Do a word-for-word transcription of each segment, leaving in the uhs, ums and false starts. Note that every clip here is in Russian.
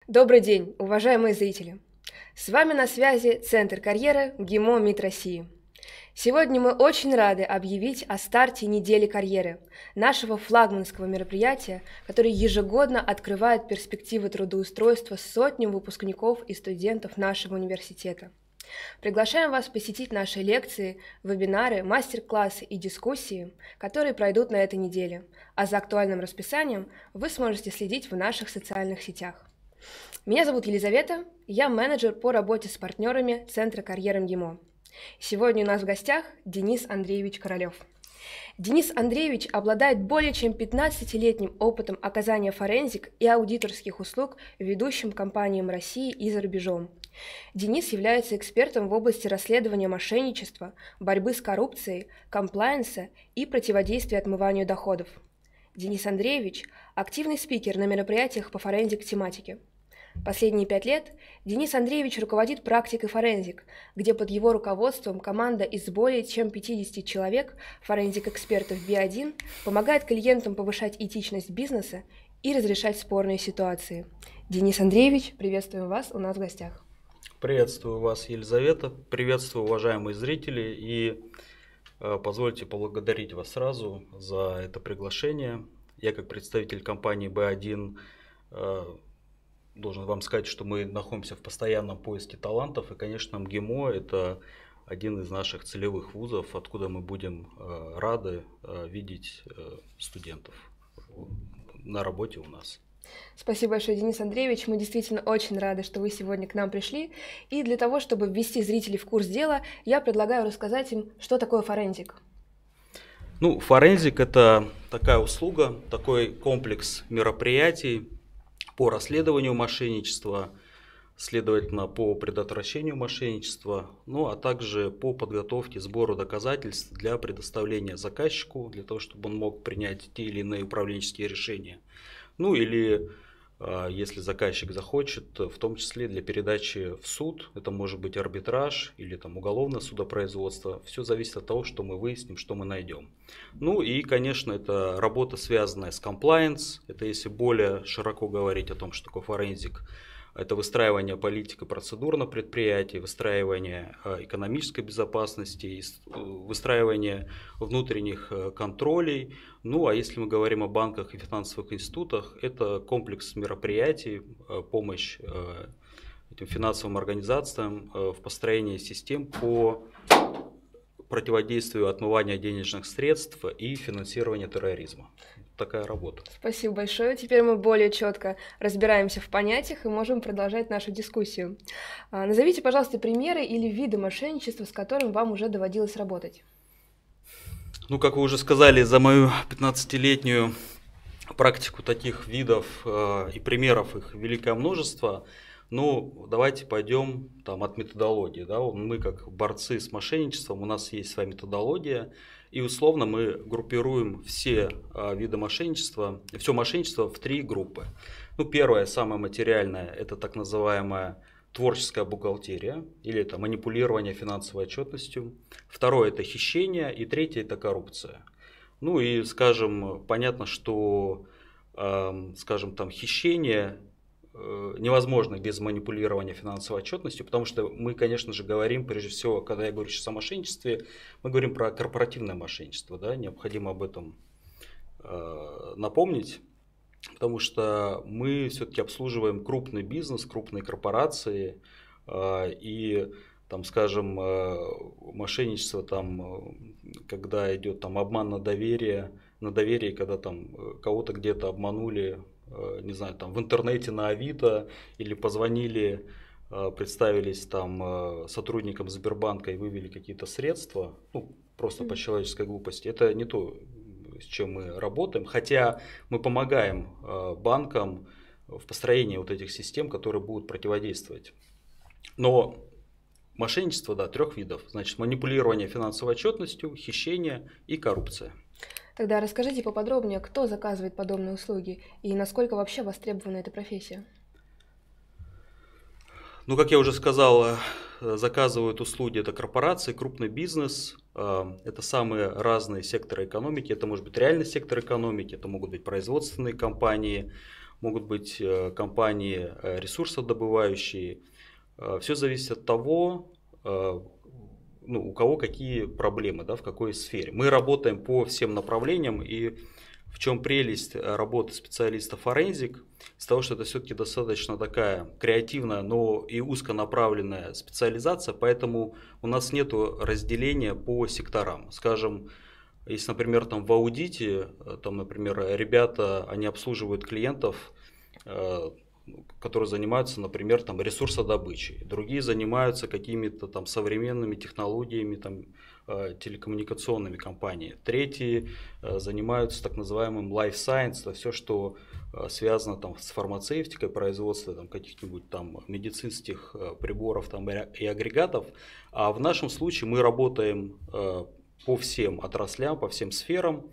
Добрый день, уважаемые зрители! С вами на связи Центр карьеры ГИМО МИД России. Сегодня мы очень рады объявить о старте недели карьеры, нашего флагманского мероприятия, которое ежегодно открывает перспективы трудоустройства сотням выпускников и студентов нашего университета. Приглашаем вас посетить наши лекции, вебинары, мастер-классы и дискуссии, которые пройдут на этой неделе, а за актуальным расписанием вы сможете следить в наших социальных сетях. Меня зовут Елизавета, я менеджер по работе с партнерами Центра карьеры МГИМО. Сегодня у нас в гостях Денис Андреевич Королев. Денис Андреевич обладает более чем пятнадцатилетним опытом оказания форензик и аудиторских услуг ведущим компаниям России и за рубежом. Денис является экспертом в области расследования мошенничества, борьбы с коррупцией, комплаенса и противодействия отмыванию доходов. Денис Андреевич – активный спикер на мероприятиях по форензик-тематике. Последние пять лет Денис Андреевич руководит практикой форензик, где под его руководством команда из более чем пятидесяти человек, форензик-экспертов би один, помогает клиентам повышать этичность бизнеса и разрешать спорные ситуации. Денис Андреевич, приветствуем вас у нас в гостях. Приветствую вас, Елизавета, приветствую, уважаемые зрители, и э, позвольте поблагодарить вас сразу за это приглашение. Я, как представитель компании би один, э, должен вам сказать, что мы находимся в постоянном поиске талантов, и, конечно, МГИМО – это один из наших целевых вузов, откуда мы будем э, рады э, видеть э, студентов на работе у нас. Спасибо большое, Денис Андреевич. Мы действительно очень рады, что вы сегодня к нам пришли. И для того, чтобы ввести зрителей в курс дела, я предлагаю рассказать им, что такое форензик. Ну, форензик – это такая услуга, такой комплекс мероприятий по расследованию мошенничества, следовательно, по предотвращению мошенничества, ну а также по подготовке, сбору доказательств для предоставления заказчику, для того, чтобы он мог принять те или иные управленческие решения. Ну или, если заказчик захочет, в том числе для передачи в суд, это может быть арбитраж или там уголовное судопроизводство. Все зависит от того, что мы выясним, что мы найдем. Ну и, конечно, это работа, связанная с compliance. Это если более широко говорить о том, что такое форензик. Это выстраивание политик и процедур на предприятии, выстраивание экономической безопасности, выстраивание внутренних контролей. Ну а если мы говорим о банках и финансовых институтах, это комплекс мероприятий, помощь этим финансовым организациям в построении систем по противодействию отмывания денежных средств и финансированию терроризма. Такая работа. Спасибо большое. Теперь мы более четко разбираемся в понятиях и можем продолжать нашу дискуссию. Назовите, пожалуйста, примеры или виды мошенничества, с которым вам уже доводилось работать. Ну, как вы уже сказали, за мою пятнадцатилетнюю практику таких видов э, и примеров их великое множество. Ну, давайте пойдем там, от методологии. Да? Мы, как борцы с мошенничеством, у нас есть своя методология. И условно мы группируем все а, виды мошенничества, все мошенничество в три группы. Ну, первое, самое материальное, это так называемая творческая бухгалтерия, или это манипулирование финансовой отчетностью. Второе, это хищение. И третье, это коррупция. Ну и, скажем, понятно, что, э, скажем, там хищение невозможно без манипулирования финансовой отчетностью, потому что мы, конечно же, говорим, прежде всего, когда я говорю сейчас о мошенничестве, мы говорим про корпоративное мошенничество, да, необходимо об этом э, напомнить, потому что мы все-таки обслуживаем крупный бизнес, крупные корпорации, э, и, там, скажем, э, мошенничество, там, когда идет там, обман на доверие, на доверие, когда там кого-то где-то обманули, не знаю, там в интернете на Авито или позвонили, представились там сотрудникам Сбербанка и вывели какие-то средства, ну, просто по человеческой глупости. Это не то, с чем мы работаем, хотя мы помогаем банкам в построении вот этих систем, которые будут противодействовать. Но мошенничество, да, трех видов. Значит, манипулирование финансовой отчетностью, хищение и коррупция. Тогда расскажите поподробнее, кто заказывает подобные услуги и насколько вообще востребована эта профессия? Ну, как я уже сказал, заказывают услуги, это корпорации, крупный бизнес, это самые разные секторы экономики, это может быть реальный сектор экономики, это могут быть производственные компании, могут быть компании ресурсодобывающие. Все зависит от того, ну, у кого какие проблемы, да, в какой сфере. Мы работаем по всем направлениям, и в чем прелесть работы специалиста-форензик? Из того, что это все-таки достаточно такая креативная, но и узконаправленная специализация, поэтому у нас нет разделения по секторам. Скажем, если, например, там в аудите, там, например, ребята, они обслуживают клиентов, которые занимаются, например, там, ресурсодобычей, другие занимаются какими-то там современными технологиями, там, телекоммуникационными компаниями, третьи занимаются так называемым life science, это все, что связано там с фармацевтикой, производством там каких-нибудь там медицинских приборов там и агрегатов. А в нашем случае мы работаем по всем отраслям, по всем сферам.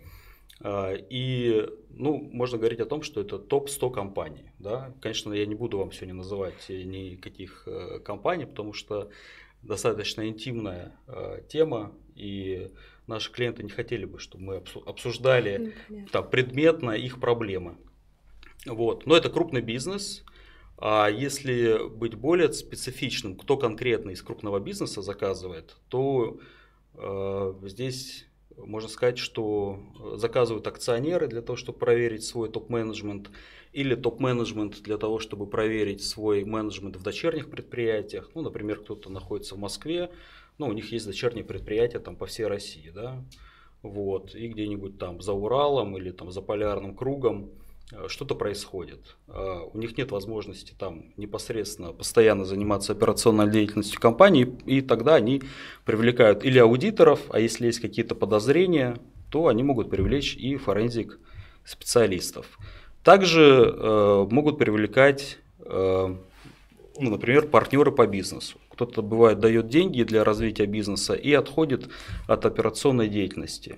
И, ну, можно говорить о том, что это топ сто компаний. Да? Конечно, я не буду вам сегодня называть никаких компаний, потому что достаточно интимная тема, и наши клиенты не хотели бы, чтобы мы обсуждали там, предметно их проблемы. Вот. Но это крупный бизнес. А если быть более специфичным, кто конкретно из крупного бизнеса заказывает, то э, здесь... Можно сказать, что заказывают акционеры для того, чтобы проверить свой топ-менеджмент, или топ-менеджмент для того, чтобы проверить свой менеджмент в дочерних предприятиях. Ну, например, кто-то находится в Москве, но у них есть дочерние предприятия там, по всей России. Да? Вот. И где-нибудь там за Уралом или там, за полярным кругом что-то происходит. У них нет возможности там непосредственно постоянно заниматься операционной деятельностью компании, и тогда они привлекают или аудиторов, а если есть какие-то подозрения, то они могут привлечь и форензик специалистов. Также э, могут привлекать, э, ну, например, партнеры по бизнесу. Кто-то, бывает, дает деньги для развития бизнеса и отходит от операционной деятельности.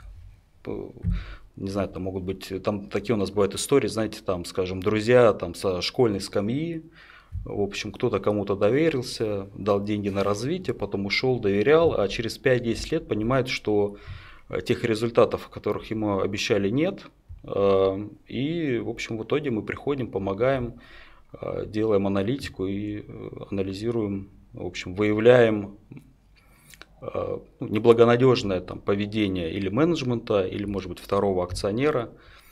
Не знаю, там могут быть, там такие у нас бывают истории, знаете, там, скажем, друзья там со школьной скамьи, в общем, кто-то кому-то доверился, дал деньги на развитие, потом ушел, доверял, а через пять-десять лет понимает, что тех результатов, которых ему обещали, нет, и, в общем, в итоге мы приходим, помогаем, делаем аналитику и анализируем, в общем, выявляем неблагонадежное там, поведение или менеджмента, или, может быть, второго акционера.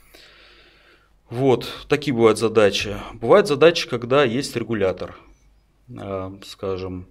Вот, такие бывают задачи. Бывают задачи, когда есть регулятор, скажем,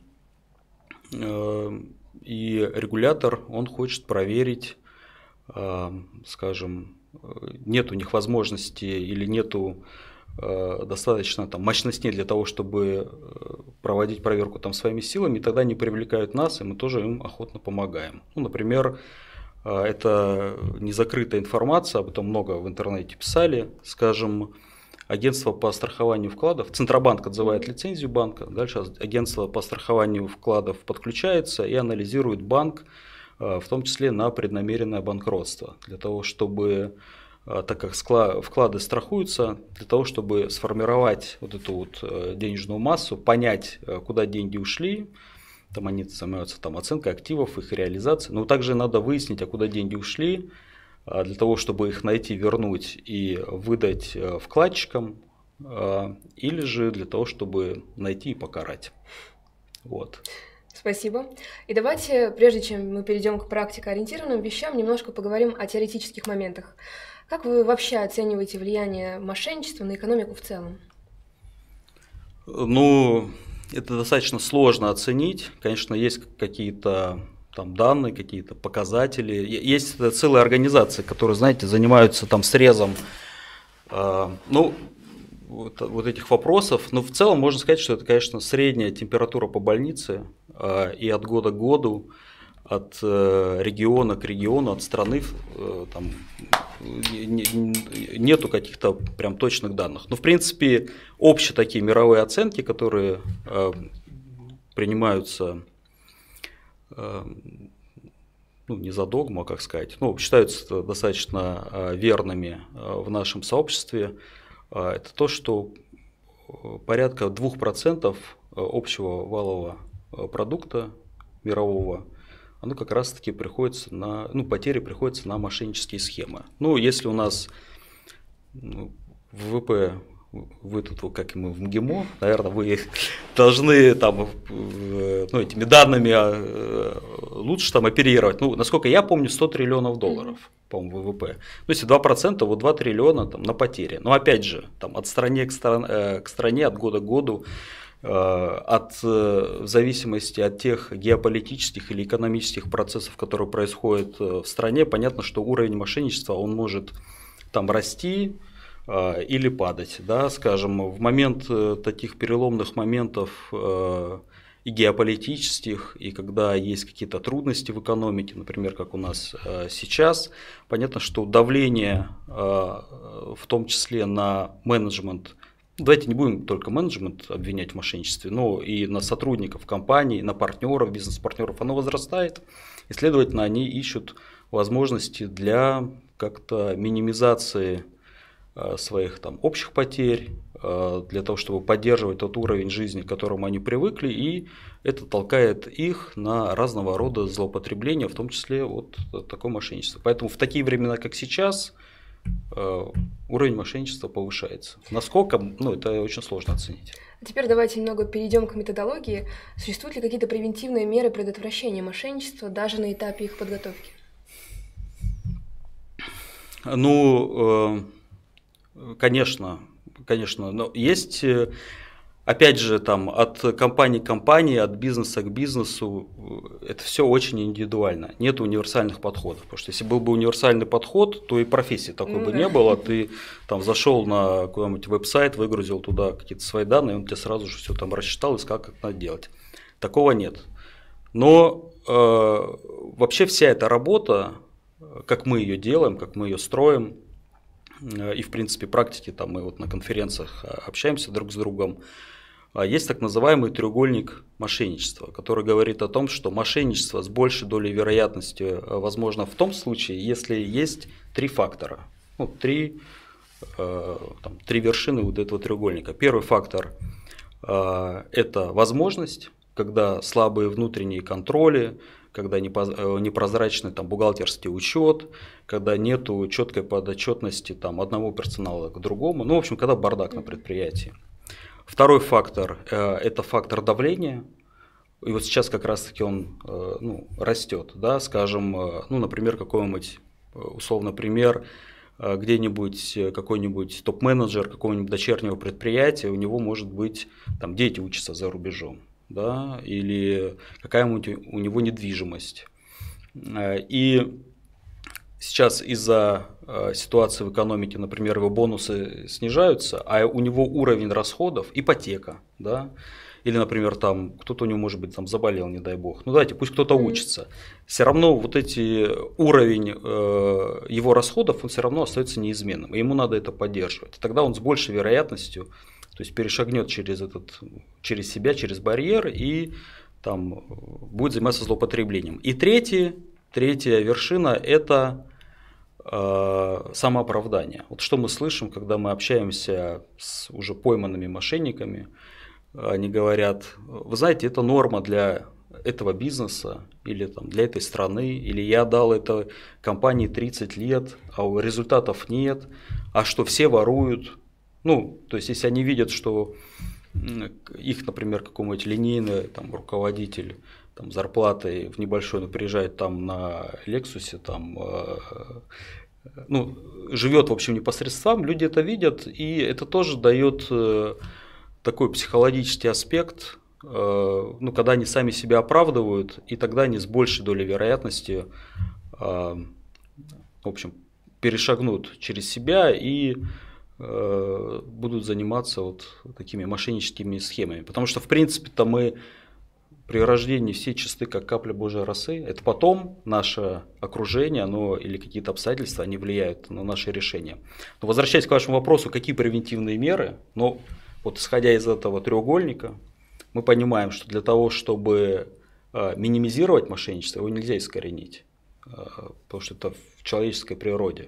и регулятор, он хочет проверить, скажем, нет у них возможности или нету достаточно там, мощностей для того, чтобы проводить проверку там, своими силами, и тогда они привлекают нас, и мы тоже им охотно помогаем. Ну, например, это незакрытая информация, об этом много в интернете писали, скажем, агентство по страхованию вкладов, Центробанк отзывает лицензию банка, дальше агентство по страхованию вкладов подключается и анализирует банк, в том числе на преднамеренное банкротство, для того, чтобы... так как вклады страхуются, для того, чтобы сформировать вот эту вот денежную массу, понять, куда деньги ушли, там они занимаются там, оценкой активов, их реализацией, но также надо выяснить, а куда деньги ушли, для того, чтобы их найти, вернуть и выдать вкладчикам, или же для того, чтобы найти и покарать. Вот. Спасибо. И давайте, прежде чем мы перейдем к практикоориентированным вещам, немножко поговорим о теоретических моментах. Как вы вообще оцениваете влияние мошенничества на экономику в целом? Ну, это достаточно сложно оценить. Конечно, есть какие-то там данные, какие-то показатели. Есть целые организации, которые, знаете, занимаются там срезом э, ну, вот, вот этих вопросов. Но в целом можно сказать, что это, конечно, средняя температура по больнице, э, и от года к году, от э, региона к региону, от страны э, там, нету каких-то прям точных данных. Но в принципе общие такие мировые оценки, которые э, принимаются э, ну, не за догму, а как сказать, ну, считаются достаточно э, верными э, в нашем сообществе, э, это то, что порядка двух процентов общего валового продукта мирового, оно как раз-таки приходится на, ну, потери приходятся на мошеннические схемы. Ну, если у нас, ну, ВВП, вы тут, как и мы в МГИМО, наверное, вы должны там, ну, этими данными лучше там оперировать. Ну, насколько я помню, сто триллионов долларов, по-моему, ВВП. Ну, если два процента, вот два триллиона там на потери. Но опять же, там, от страны к, стран, к стране, от года к году, от, в зависимости от тех геополитических или экономических процессов, которые происходят в стране, понятно, что уровень мошенничества, он может там расти или падать, да, скажем, в момент таких переломных моментов и геополитических, и когда есть какие-то трудности в экономике, например, как у нас сейчас, понятно, что давление, в том числе на менеджмент, давайте не будем только менеджмент обвинять в мошенничестве, но и на сотрудников компании, на партнеров, бизнес-партнеров, оно возрастает, и, следовательно, они ищут возможности для как-то минимизации своих там общих потерь, для того, чтобы поддерживать тот уровень жизни, к которому они привыкли, и это толкает их на разного рода злоупотребления, в том числе вот такое мошенничество. Поэтому в такие времена, как сейчас, уровень мошенничества повышается. Насколько, ну, это очень сложно оценить. А теперь давайте немного перейдем к методологии. Существуют ли какие-то превентивные меры предотвращения мошенничества даже на этапе их подготовки? Ну, конечно, конечно, но есть, опять же, там, от компании к компании, от бизнеса к бизнесу, это все очень индивидуально, нет универсальных подходов, потому что если был бы универсальный подход, то и профессии такой ну, бы да. не было, ты там зашел на какой-нибудь веб-сайт, выгрузил туда какие-то свои данные, он тебе сразу же все там рассчитал и сказал, как надо делать. Такого нет. Но э, вообще вся эта работа, как мы ее делаем, как мы ее строим, и, в принципе, практики, там мы вот на конференциях общаемся друг с другом, есть так называемый треугольник мошенничества, который говорит о том, что мошенничество с большей долей вероятности возможно в том случае, если есть три фактора, ну, три, там, три вершины вот этого треугольника. Первый фактор – это возможность, когда слабые внутренние контроли, когда непрозрачный там, бухгалтерский учет, когда нету четкой подотчетности там, одного персонала к другому, ну, в общем, когда бардак на предприятии. Второй фактор – это фактор давления, и вот сейчас как раз-таки он ну, растет, да, скажем, ну, например, какой-нибудь, условно, пример, где-нибудь какой-нибудь топ-менеджер какого-нибудь дочернего предприятия, у него может быть, там, дети учатся за рубежом. Да, или какая-нибудь у него недвижимость. И сейчас из-за ситуации в экономике, например, его бонусы снижаются, а у него уровень расходов, ипотека, да, или, например, там кто-то у него, может быть, там заболел, не дай бог. Ну, давайте, пусть кто-то учится. Все равно вот эти уровень э, его расходов, он все равно остается неизменным, и ему надо это поддерживать. И тогда он с большей вероятностью, то есть перешагнет через этот, через себя, через барьер и там будет заниматься злоупотреблением. И третье, третья вершина – это э, самооправдание. Вот что мы слышим, когда мы общаемся с уже пойманными мошенниками, они говорят: вы знаете, это норма для этого бизнеса или там, для этой страны, или я дал этой компании тридцать лет, а результатов нет, а что все воруют. Ну, то есть, если они видят, что их, например, какой-нибудь линейный там, руководитель там, зарплатой в небольшой, но приезжает там на Лексусе, там, э, ну, живет, в общем, непосредством, люди это видят, и это тоже дает э, такой психологический аспект, э, ну, когда они сами себя оправдывают, и тогда они с большей долей вероятности, э, в общем, перешагнут через себя и будут заниматься вот такими мошенническими схемами. Потому что, в принципе-то, мы при рождении все чисты, как капля Божьей росы. Это потом наше окружение, оно, или какие-то обстоятельства, они влияют на наши решения. Но возвращаясь к вашему вопросу, какие превентивные меры, ну, вот исходя из этого треугольника, мы понимаем, что для того, чтобы минимизировать мошенничество, его нельзя искоренить, потому что это в человеческой природе.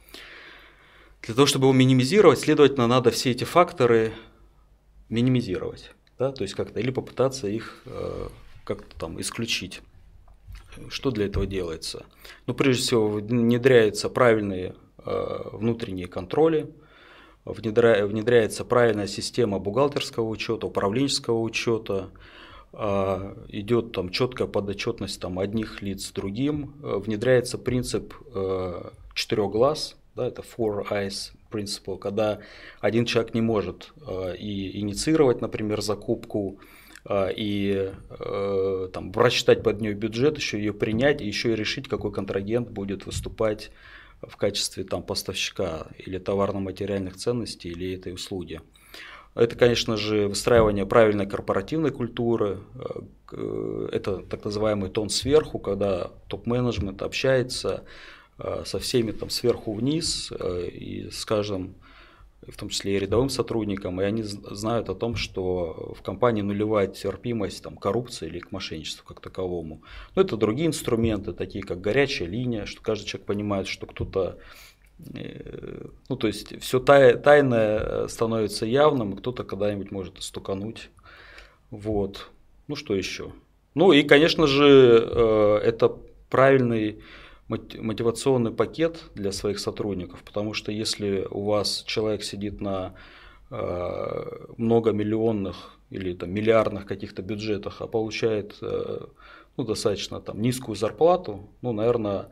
Для того, чтобы его минимизировать, следовательно, надо все эти факторы минимизировать, да, то есть как-то или попытаться их э, как-то там исключить. Что для этого делается? Ну, прежде всего, внедряются правильные э, внутренние контроли, внедря, внедряется правильная система бухгалтерского учета, управленческого учета, идет там четкая подотчетность там, одних лиц другим, внедряется принцип четырех глаз, да, это four eyes principle, когда один человек не может и инициировать, например, закупку, и там, просчитать под нее бюджет, еще ее принять, и еще и решить, какой контрагент будет выступать в качестве там, поставщика или товарно-материальных ценностей, или этой услуги. Это, конечно же, выстраивание правильной корпоративной культуры, это так называемый тон сверху, когда топ-менеджмент общается со всеми там, сверху вниз и с каждым, в том числе и рядовым сотрудникам, и они знают о том, что в компании нулевая терпимость там, к коррупции или к мошенничеству как таковому. Но это другие инструменты, такие как горячая линия, что каждый человек понимает, что кто-то... Ну, то есть, все тай, тайное становится явным, и кто-то когда-нибудь может стукануть. Вот. Ну, что еще? Ну, и, конечно же, это правильный мотивационный пакет для своих сотрудников, потому что если у вас человек сидит на многомиллионных или там, миллиардных каких-то бюджетах, а получает ну, достаточно там, низкую зарплату, ну, наверное,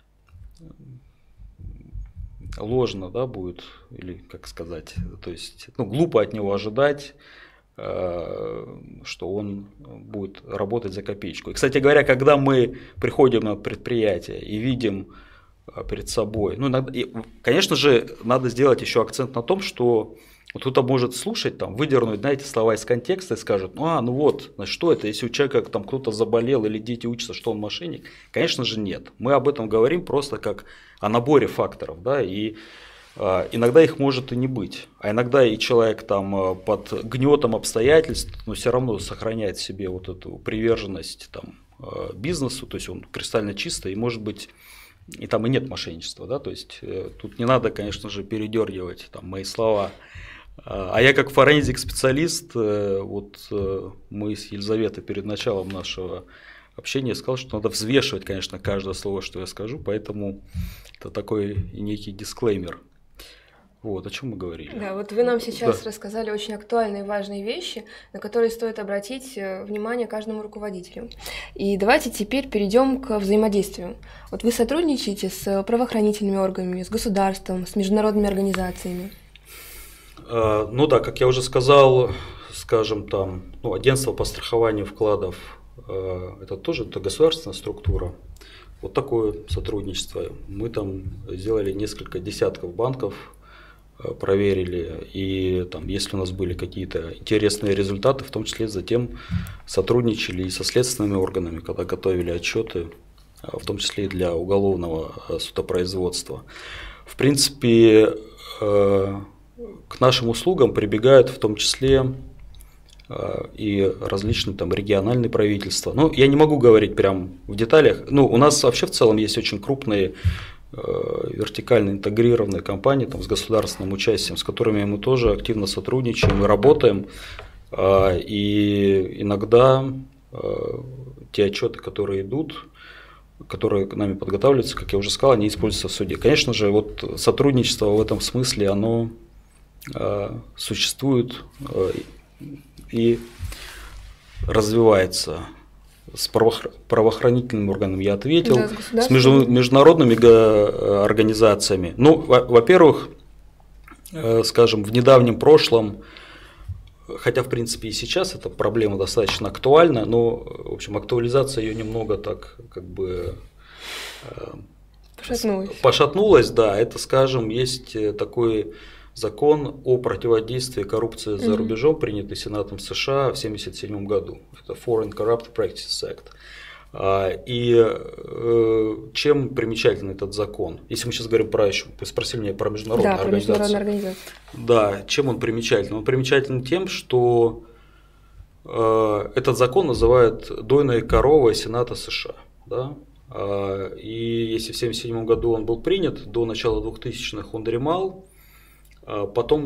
ложно, да, будет, или как сказать, то есть, ну, глупо от него ожидать, э, что он будет работать за копеечку. И, кстати говоря, когда мы приходим на предприятие и видим перед собой, ну, иногда, и, конечно же, надо сделать еще акцент на том, что вот кто-то может слушать, там, выдернуть, знаете, слова из контекста и скажет, ну, а, ну вот, значит, что это, если у человека там кто-то заболел или дети учатся, что он мошенник? Конечно же, нет. Мы об этом говорим просто как о наборе факторов, да, и э, иногда их может и не быть, а иногда и человек там под гнетом обстоятельств, но все равно сохраняет в себе вот эту приверженность там, э, бизнесу, то есть он кристально чистый, и может быть и там и нет мошенничества, да, то есть э, тут не надо, конечно же, передергивать там мои слова. А я как форензик-специалист, вот мы с Елизаветой перед началом нашего общения сказал, что надо взвешивать, конечно, каждое слово, что я скажу, поэтому это такой некий дисклеймер. Вот, о чем мы говорили. Да, вот вы нам сейчас да. рассказали очень актуальные и важные вещи, на которые стоит обратить внимание каждому руководителю. И давайте теперь перейдем к взаимодействию. Вот вы сотрудничаете с правоохранительными органами, с государством, с международными организациями? Ну да, как я уже сказал, скажем, там, ну, агентство по страхованию вкладов, это тоже это государственная структура. Вот такое сотрудничество. Мы там сделали несколько десятков банков, проверили, и там, если у нас были какие-то интересные результаты, в том числе затем сотрудничали и со следственными органами, когда готовили отчеты, в том числе и для уголовного судопроизводства. В принципе, к нашим услугам прибегают в том числе и различные там региональные правительства. Ну, я не могу говорить прям в деталях. Ну, у нас вообще в целом есть очень крупные э, вертикально интегрированные компании там, с государственным участием, с которыми мы тоже активно сотрудничаем и работаем. Э, и иногда э, те отчеты, которые идут, которые нами подготавливаются, как я уже сказал, они используются в суде. Конечно же, вот сотрудничество в этом смысле, оно существует и развивается. С правоохранительными органами я ответил, да, с международными организациями. Ну, во-первых, скажем, в недавнем прошлом, хотя в принципе и сейчас эта проблема достаточно актуальна, но в общем актуализация ее немного так как бы пошатнулась. Пошатнулась, да. Это, скажем, есть такой закон о противодействии коррупции за рубежом, mm-hmm. принятый Сенатом США в семьдесят седьмом году. Это Foreign Corrupt Practices Act. И чем примечателен этот закон? Если мы сейчас говорим про, еще, вы спросили меня про международную да, организацию. Про международную организацию. Да, чем он примечателен? Он примечателен тем, что этот закон называют дойной коровой Сената США. Да? И если в семьдесят седьмом году он был принят, до начала двухтысячных он дремал. Потом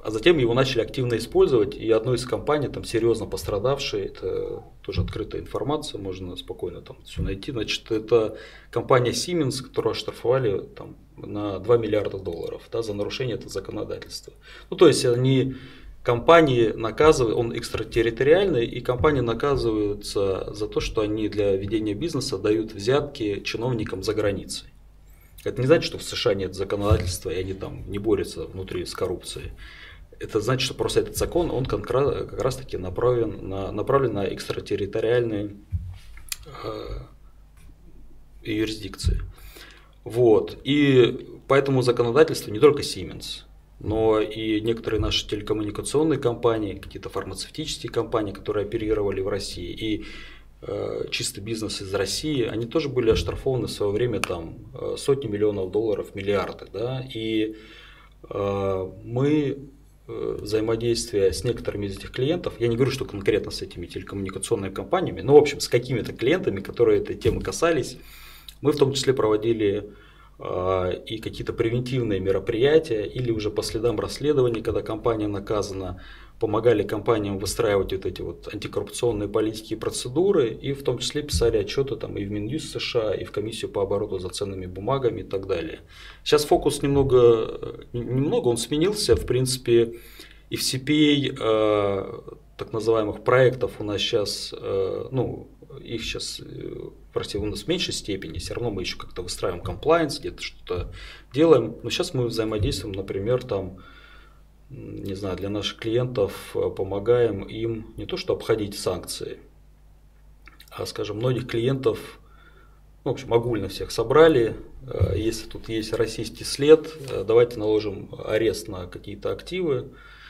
а затем его начали активно использовать, и одной из компаний, там, серьезно пострадавшей, это тоже открытая информация, можно спокойно там все найти, значит, это компания Siemens, которую оштрафовали там, на два миллиарда долларов, да, за нарушение этого законодательства. Ну, то есть они, компании наказывают, он экстратерриториальный, и компании наказываются за то, что они для ведения бизнеса дают взятки чиновникам за границей. Это не значит, что в США нет законодательства, и они там не борются внутри с коррупцией. Это значит, что просто этот закон, он как раз таки направлен на, направлен на экстратерриториальные э, юрисдикции. Вот. И по этому законодательству не только Siemens, но и некоторые наши телекоммуникационные компании, какие-то фармацевтические компании, которые оперировали в России, и э, чисто бизнес из России, они тоже были оштрафованы в свое время там, сотни миллионов долларов, миллиарды. Да? И э, мы э, взаимодействие с некоторыми из этих клиентов, я не говорю, что конкретно с этими телекоммуникационными компаниями, но в общем с какими-то клиентами, которые этой темы касались, мы в том числе проводили и какие-то превентивные мероприятия, или уже по следам расследований, когда компания наказана, помогали компаниям выстраивать вот эти вот антикоррупционные политики и процедуры, и в том числе писали отчеты там и в Минюст США, и в комиссию по обороту за ценными бумагами и так далее. Сейчас фокус немного, немного он сменился, в принципе, и в си пи эй э, так называемых проектов у нас сейчас, э, ну, их сейчас, простите, у нас в меньшей степени, все равно мы еще как-то выстраиваем комплайенс, где-то что-то делаем. Но сейчас мы взаимодействуем, например, там, не знаю, для наших клиентов помогаем им не то что обходить санкции, а, скажем, многих клиентов, ну, в общем, огульно всех собрали. Если тут есть российский след, давайте наложим арест на какие-то активы.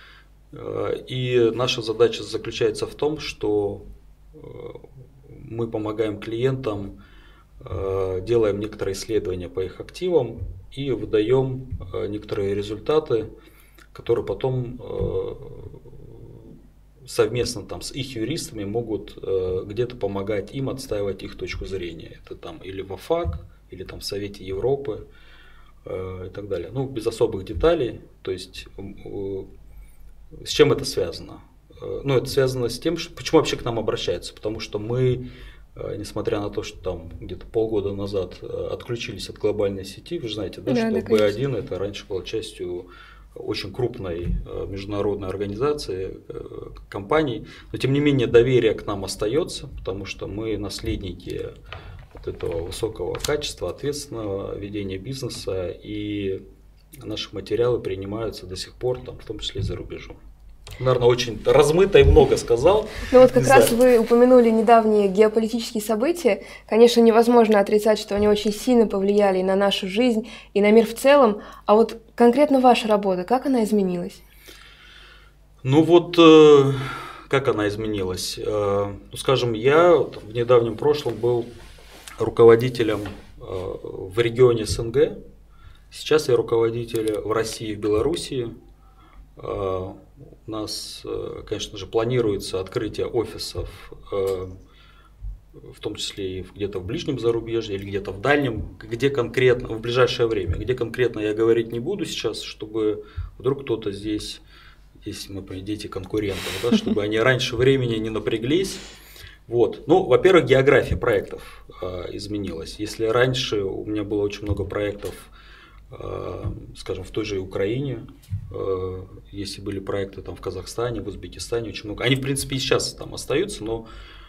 И наша задача заключается в том, что мы помогаем клиентам, делаем некоторые исследования по их активам и выдаем некоторые результаты, которые потом совместно там с их юристами могут где-то помогать им отстаивать их точку зрения. Это там или в ОФАК, или там в Совете Европы и так далее. Ну, без особых деталей. То есть, с чем это связано? Ну, это связано с тем, что, почему вообще к нам обращаются, потому что мы, несмотря на то, что там где-то полгода назад отключились от глобальной сети, вы же знаете, да, да, что да, би один это раньше была частью очень крупной международной организации, компаний, но тем не менее доверие к нам остается, потому что мы наследники вот этого высокого качества, ответственного ведения бизнеса, и наши материалы принимаются до сих пор, там, в том числе и за рубежом. Наверное, очень размыто и много сказал. Ну вот как раз вы упомянули недавние геополитические события. Конечно, невозможно отрицать, что они очень сильно повлияли и на нашу жизнь, и на мир в целом. А вот конкретно ваша работа, как она изменилась? Ну вот, э, как она изменилась? Э, ну, скажем, я в недавнем прошлом был руководителем э, в регионе эс эн гэ. Сейчас я руководитель в России и в Белоруссии. Uh, у нас, uh, конечно же, планируется открытие офисов, uh, в том числе и где-то в ближнем зарубежье или где-то в дальнем, где конкретно, в ближайшее время, где конкретно я говорить не буду сейчас, чтобы вдруг кто-то здесь, здесь мы дети конкурентов, да, чтобы они раньше времени не напряглись. Вот. Ну, во-первых, география проектов uh, изменилась. Если раньше у меня было очень много проектов, скажем, в той же Украине, если были проекты там в Казахстане, в Узбекистане, очень много. Они, в принципе, и сейчас там остаются, но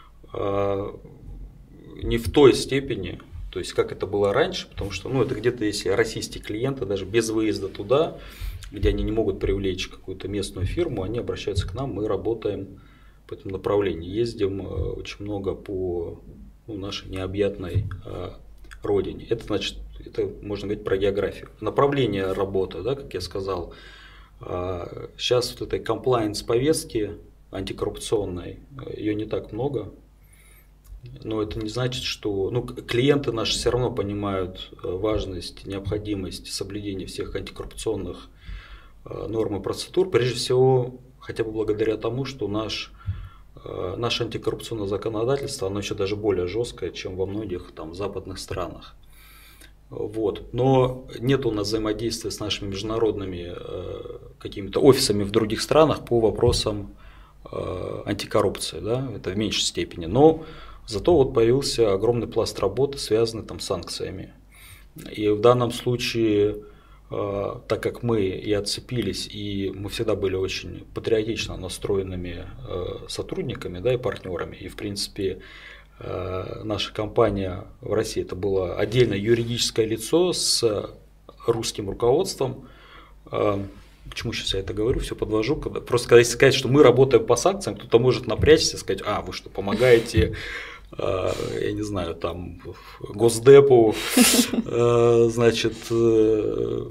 не в той степени, то есть как это было раньше, потому что, ну, это где-то если российские клиенты, даже без выезда туда, где они не могут привлечь какую-то местную фирму, они обращаются к нам, мы работаем по этому направлению. Ездим очень много по, ну, нашей необъятной родине. Это значит, это можно говорить про географию. Направление работы, да, как я сказал, сейчас вот этой комплайенс-повестки антикоррупционной, ее не так много, но это не значит, что, ну, клиенты наши все равно понимают важность, необходимость соблюдения всех антикоррупционных норм и процедур, прежде всего, хотя бы благодаря тому, что наш Наше антикоррупционное законодательство, оно еще даже более жесткое, чем во многих там западных странах. Вот. Но нет у нас взаимодействия с нашими международными э, какими-то офисами в других странах по вопросам э, антикоррупции, да, это в меньшей степени. Но зато вот появился огромный пласт работы, связанный там с санкциями. И в данном случае, э, так как мы и отцепились, и мы всегда были очень патриотично настроенными э, сотрудниками, да, и партнерами, и в принципе э, наша компания в России это было отдельное юридическое лицо с русским руководством. Э, К чему сейчас я это говорю, все подвожу. Когда, просто когда если сказать, что мы работаем по санкциям, кто-то может напрячься и сказать, а, вы что, помогаете, э, я не знаю, там, Госдепу, э, значит, э,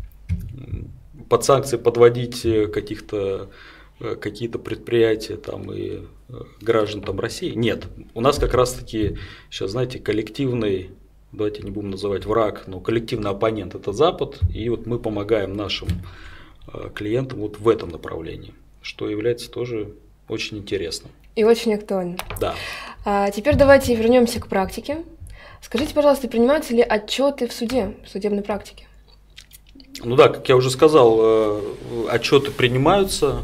под санкции подводить каких-то, какие-то предприятия там, и граждан там, России. Нет, у нас как раз-таки сейчас, знаете, коллективный, давайте не будем называть враг, но коллективный оппонент – это Запад, и вот мы помогаем нашим клиентам вот в этом направлении, что является тоже очень интересным. И очень актуально. Да. А теперь давайте вернемся к практике. Скажите, пожалуйста, принимаются ли отчеты в суде, в судебной практике? Ну да, как я уже сказал, отчеты принимаются.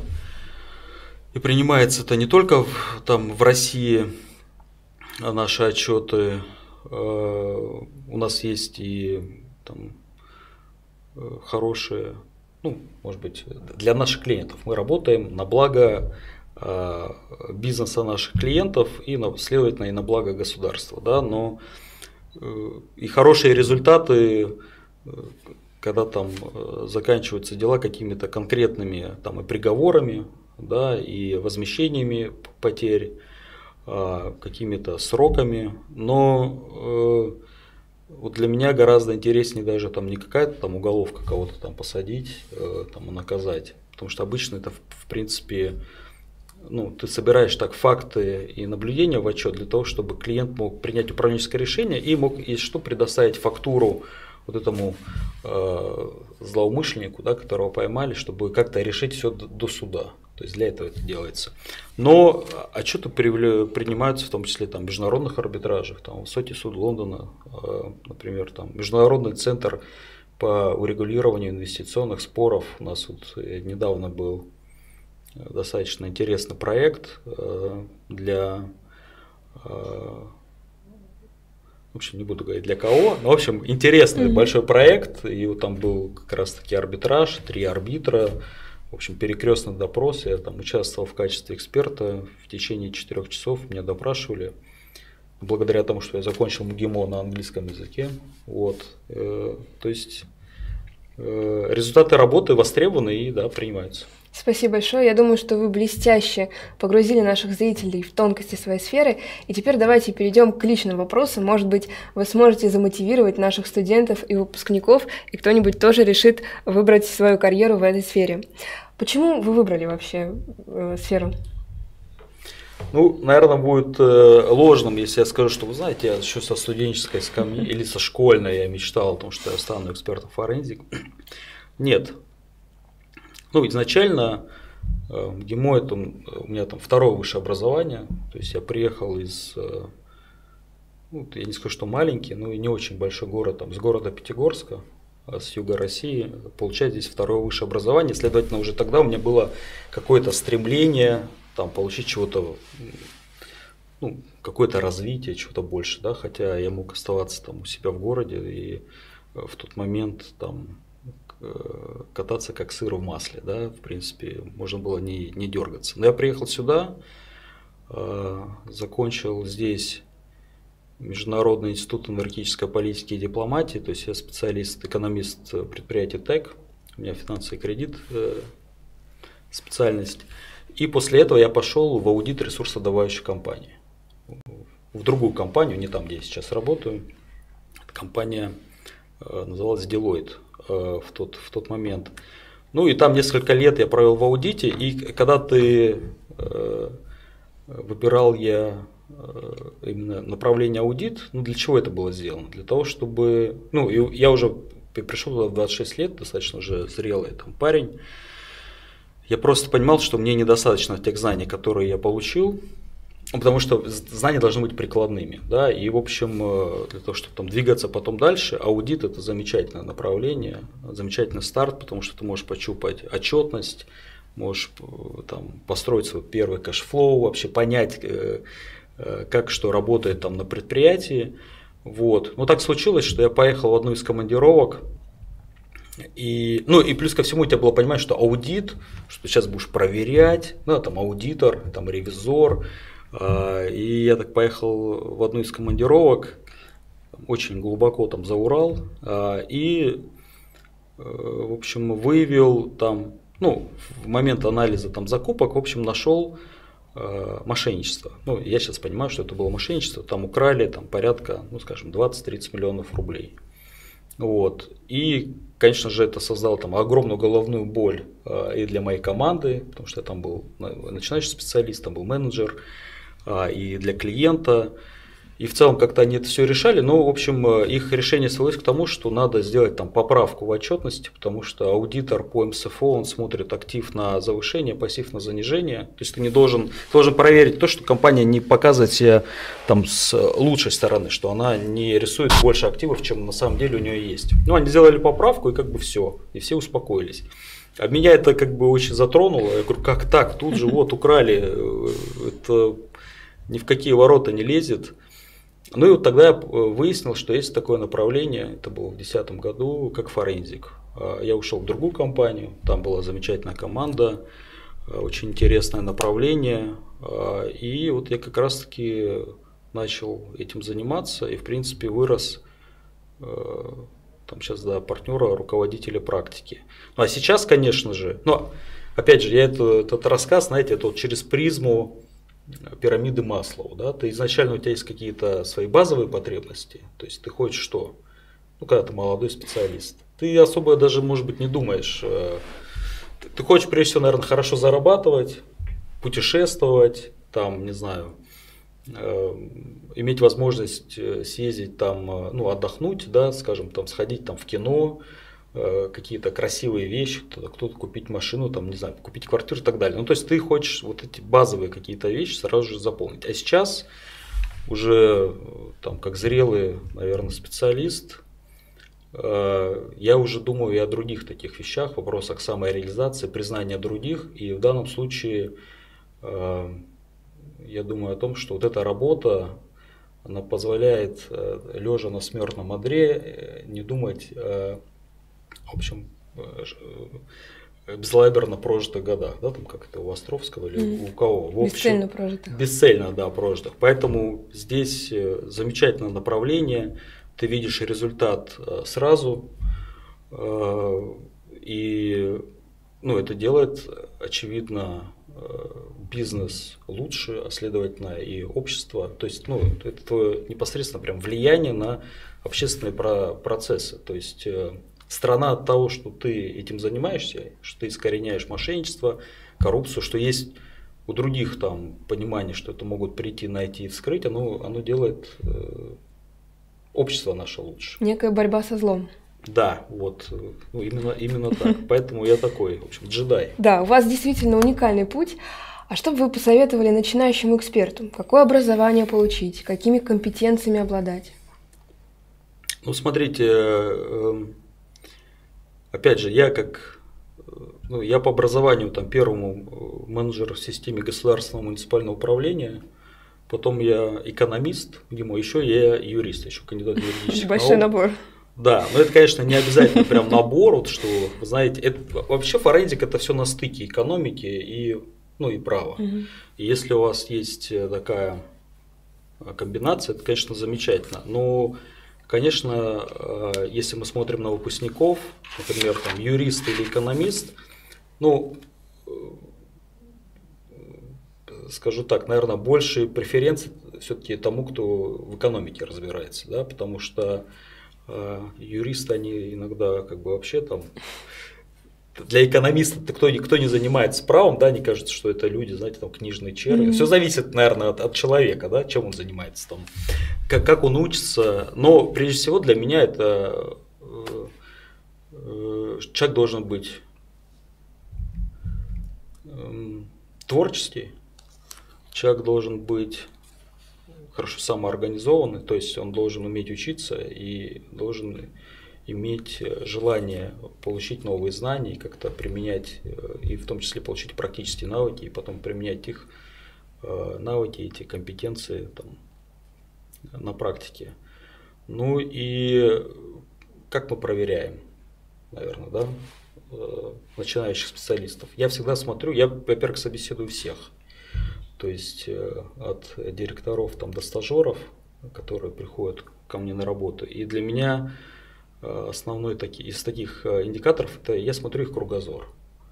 И принимается это не только в, там, в России, а наши отчеты. У нас есть и там, хорошие, ну, может быть, для наших клиентов. Мы работаем на благо э, бизнеса наших клиентов и, на, следовательно, и на благо государства. Да? Но э, и хорошие результаты, э, когда там э, заканчиваются дела какими-то конкретными там, и приговорами, да, и возмещениями потерь, э, какими-то сроками. Но э, вот для меня гораздо интереснее даже там не какая-то там уголовка кого-то там посадить, э, там, и наказать. Потому что обычно это в, в принципе, ну, ты собираешь так факты и наблюдения в отчет для того, чтобы клиент мог принять управленческое решение и мог, если что, предоставить фактуру вот этому э, злоумышленнику, да, которого поймали, чтобы как-то решить все до, до суда. То есть для этого это делается. Но отчеты принимаются в том числе там, в международных арбитражах, там, Высокий суд Лондона, например, там, Международный центр по урегулированию инвестиционных споров. У нас вот недавно был достаточно интересный проект для, в общем, не буду говорить для кого, но в общем интересный mm-hmm. большой проект, и вот там был как раз таки арбитраж, три арбитра. В общем, перекрестный допрос, я там участвовал в качестве эксперта, в течение четырех часов меня допрашивали, благодаря тому, что я закончил МГИМО на английском языке. Вот. Э, то есть э, результаты работы востребованы и да, принимаются. Спасибо большое. Я думаю, что вы блестяще погрузили наших зрителей в тонкости своей сферы. И теперь давайте перейдем к личным вопросам. Может быть, вы сможете замотивировать наших студентов и выпускников, и кто-нибудь тоже решит выбрать свою карьеру в этой сфере. Почему вы выбрали вообще э, сферу? Ну, наверное, будет э, ложным, если я скажу, что, вы знаете, я еще со студенческой скамьи или со школьной я мечтал о том, что я стану экспертом-форензик. Нет. Ну, изначально э, ГИМО это у меня там второе высшее образование, то есть я приехал из, э, ну, я не скажу, что маленький, но и не очень большой город, там, с города Пятигорска, с юга России, получать здесь второе высшее образование, следовательно, уже тогда у меня было какое-то стремление там, получить чего-то, ну, какое-то развитие, чего-то больше, да, хотя я мог оставаться там у себя в городе и в тот момент там кататься как сыр в масле, да, в принципе, можно было не, не дергаться. Но я приехал сюда, э, закончил здесь Международный институт энергетической политики и дипломатии, то есть я специалист, экономист предприятия ТЭК, у меня финансовый кредит, э, специальность. И после этого я пошел в аудит ресурсодобывающей компании, в другую компанию, не там, где я сейчас работаю. Эта компания э, называлась Deloitte. В тот, в тот момент. Ну и там несколько лет я провел в аудите, и когда ты э, выбирал я э, именно направление аудит, ну для чего это было сделано? Для того, чтобы, ну и я уже пришел туда в двадцать шесть лет, достаточно уже зрелый там парень, я просто понимал, что мне недостаточно тех знаний, которые я получил, Потому что знания должны быть прикладными, да, и, в общем, для того, чтобы там двигаться потом дальше, аудит – это замечательное направление, замечательный старт, потому что ты можешь пощупать отчетность, можешь там построить свой первый кэшфлоу, вообще понять, как что работает там на предприятии, вот. Но так случилось, что я поехал в одну из командировок, и, ну и плюс ко всему у тебя было понимание, что аудит, что ты сейчас будешь проверять, ну, там аудитор, там ревизор. И я так поехал в одну из командировок, очень глубоко там за Урал, и, в общем, выявил там, ну, в момент анализа там закупок, в общем, нашел мошенничество. Ну, я сейчас понимаю, что это было мошенничество, там украли там порядка, ну, скажем, двадцать-тридцать миллионов рублей. Вот. И, конечно же, это создало там огромную головную боль и для моей команды, потому что я там был начинающий специалист, там был менеджер, и для клиента. И в целом как-то они это все решали, но, в общем, их решение свелось к тому, что надо сделать там поправку в отчетности, потому что аудитор по эм эс эф о, он смотрит актив на завышение, пассив на занижение. То есть ты не должен, ты должен проверить то, что компания не показывает себя там с лучшей стороны, что она не рисует больше активов, чем на самом деле у нее есть. Ну, они сделали поправку, и как бы все, и все успокоились. А меня это как бы очень затронуло. Я говорю, как так? Тут же вот украли, это ни в какие ворота не лезет. Ну и вот тогда я выяснил, что есть такое направление, это было в две тысячи десятом году, как форензик. Я ушел в другую компанию, там была замечательная команда, очень интересное направление. И вот я как раз таки начал этим заниматься и в принципе вырос там сейчас до партнера, руководителя практики. Ну а сейчас, конечно же, но опять же, я это, этот рассказ, знаете, это вот через призму пирамиды Маслоу, да, ты изначально у тебя есть какие-то свои базовые потребности, то есть ты хочешь что, ну когда ты молодой специалист, ты особо даже, может быть, не думаешь, ты, ты хочешь прежде всего, наверное, хорошо зарабатывать, путешествовать, там, не знаю, э, иметь возможность съездить там, ну отдохнуть, да, скажем, там сходить там в кино, какие-то красивые вещи, кто-то купить машину, там, не знаю, купить квартиру и так далее. Ну, то есть ты хочешь вот эти базовые какие-то вещи сразу же заполнить. А сейчас уже там как зрелый, наверное, специалист, я уже думаю и о других таких вещах, вопросах самореализации, признания других. И в данном случае я думаю о том, что вот эта работа, она позволяет, лежа на смертном одре, не думать, в общем, безалаберно прожитых годах, да, там как это у Островского или mm. у кого? В общем, бесцельно прожитых. Бесцельно, да, прожитых. Поэтому здесь замечательное направление, ты видишь результат сразу, и ну, это делает, очевидно, бизнес лучше, а следовательно и общество. То есть, ну, это твое непосредственно прям влияние на общественные процессы. То есть страна от того, что ты этим занимаешься, что ты искореняешь мошенничество, коррупцию, что есть у других там понимание, что это могут прийти, найти и вскрыть, оно, оно делает э, общество наше лучше. Некая борьба со злом. Да, вот, ну, именно, именно так. Поэтому я такой, в общем, джедай. Да, у вас действительно уникальный путь. А что бы вы посоветовали начинающему эксперту? Какое образование получить? Какими компетенциями обладать? Ну, смотрите, опять же, я как, ну, я по образованию там первому менеджер в системе государственного муниципального управления, потом я экономист, ему еще я юрист, еще кандидат юридических наук. Большой набор. Да, но это, конечно, не обязательно прям набор, вот, что, вы знаете, это, вообще форензик это все на стыке экономики и, ну, и права. Угу. И если у вас есть такая комбинация, это, конечно, замечательно. Но, конечно, если мы смотрим на выпускников, например, там, юрист или экономист, ну, скажу так, наверное, больше преференций все-таки тому, кто в экономике разбирается, да, потому что юристы, они иногда как бы вообще там, для экономиста, кто, кто не занимается правом, да, они кажется, что это люди, знаете, там книжные черви. Mm-hmm. Все зависит, наверное, от, от человека, да, чем он занимается, там, как, как он учится. Но прежде всего для меня это э, э, человек должен быть э, творческий, человек должен быть хорошо самоорганизованный, то есть он должен уметь учиться и должен иметь желание получить новые знания и как-то применять, и в том числе получить практические навыки, и потом применять их навыки, эти компетенции там, на практике. Ну и как мы проверяем, наверное, да, начинающих специалистов? Я всегда смотрю, я, во-первых, собеседую всех. То есть от директоров там, до стажеров, которые приходят ко мне на работу. И для меня основной таки, из таких индикаторов, это я смотрю их кругозор.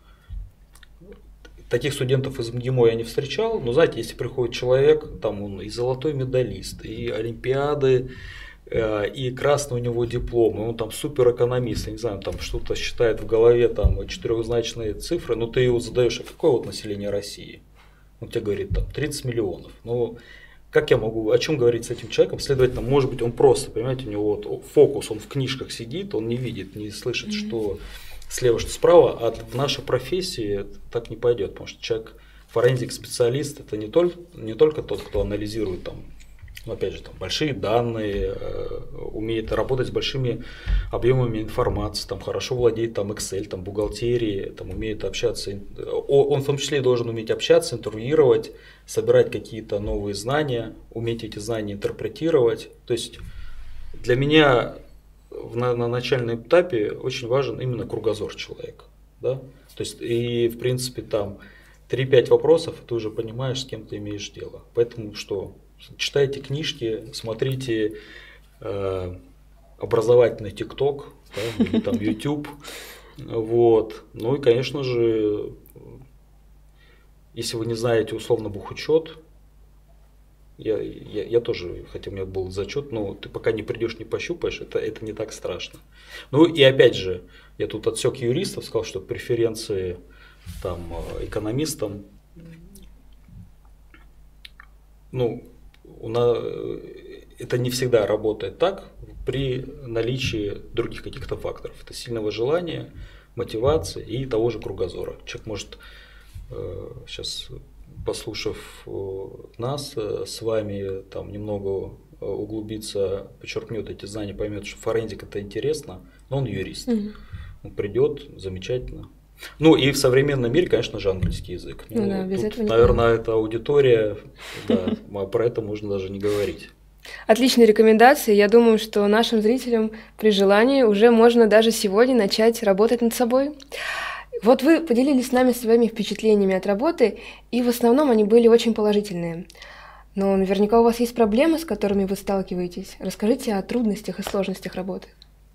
Таких студентов из МГИМО я не встречал, но знаете, если приходит человек, там он и золотой медалист, и олимпиады, и красный у него диплом, и он там суперэкономист, я не знаю, там что-то считает в голове, там четырехзначные цифры, но ты его задаешь, а какое вот население России? Он тебе говорит, там, тридцать миллионов. Ну, как я могу, о чем говорить с этим человеком? Следовательно, может быть, он просто, понимаете, у него вот фокус, он в книжках сидит, он не видит, не слышит, mm-hmm. что слева, что справа, а в нашей профессии так не пойдет, потому что человек, форензик-специалист, это не только, не только тот, кто анализирует там, ну, опять же, там, большие данные, э, умеет работать с большими объемами информации, там, хорошо владеет там, Excel, там, бухгалтерией, там, умеет общаться. Он в том числе должен уметь общаться, интервьюировать, собирать какие-то новые знания, уметь эти знания интерпретировать. То есть для меня на, на начальном этапе очень важен именно кругозор человека. Да? То есть и в принципе там три-пять вопросов, ты уже понимаешь, с кем ты имеешь дело. Поэтому что? Читайте книжки, смотрите э, образовательный ТикТок, да, или там YouTube. Вот. Ну и, конечно же, если вы не знаете условно бухучет, я, я, я тоже, хотя у меня был зачет, но ты пока не придешь, не пощупаешь, это, это не так страшно. Ну и опять же, я тут отсек юристов, сказал, что преференции там, экономистам, ну, у нас, это не всегда работает так при наличии других каких-то факторов. Это сильного желания, мотивации и того же кругозора. Человек может, сейчас послушав нас с вами, там немного углубиться, подчеркнет эти знания, поймет, что форензик это интересно, но он юрист. Угу. Он придет, замечательно. Ну и в современном мире, конечно же, английский язык. Ну, ну, да, без тут, этого наверное, это аудитория, да, про это можно даже не говорить. Отличные рекомендации. Я думаю, что нашим зрителям при желании уже можно даже сегодня начать работать над собой. Вот вы поделились с нами своими впечатлениями от работы, и в основном они были очень положительные. Но наверняка у вас есть проблемы, с которыми вы сталкиваетесь. Расскажите о трудностях и сложностях работы.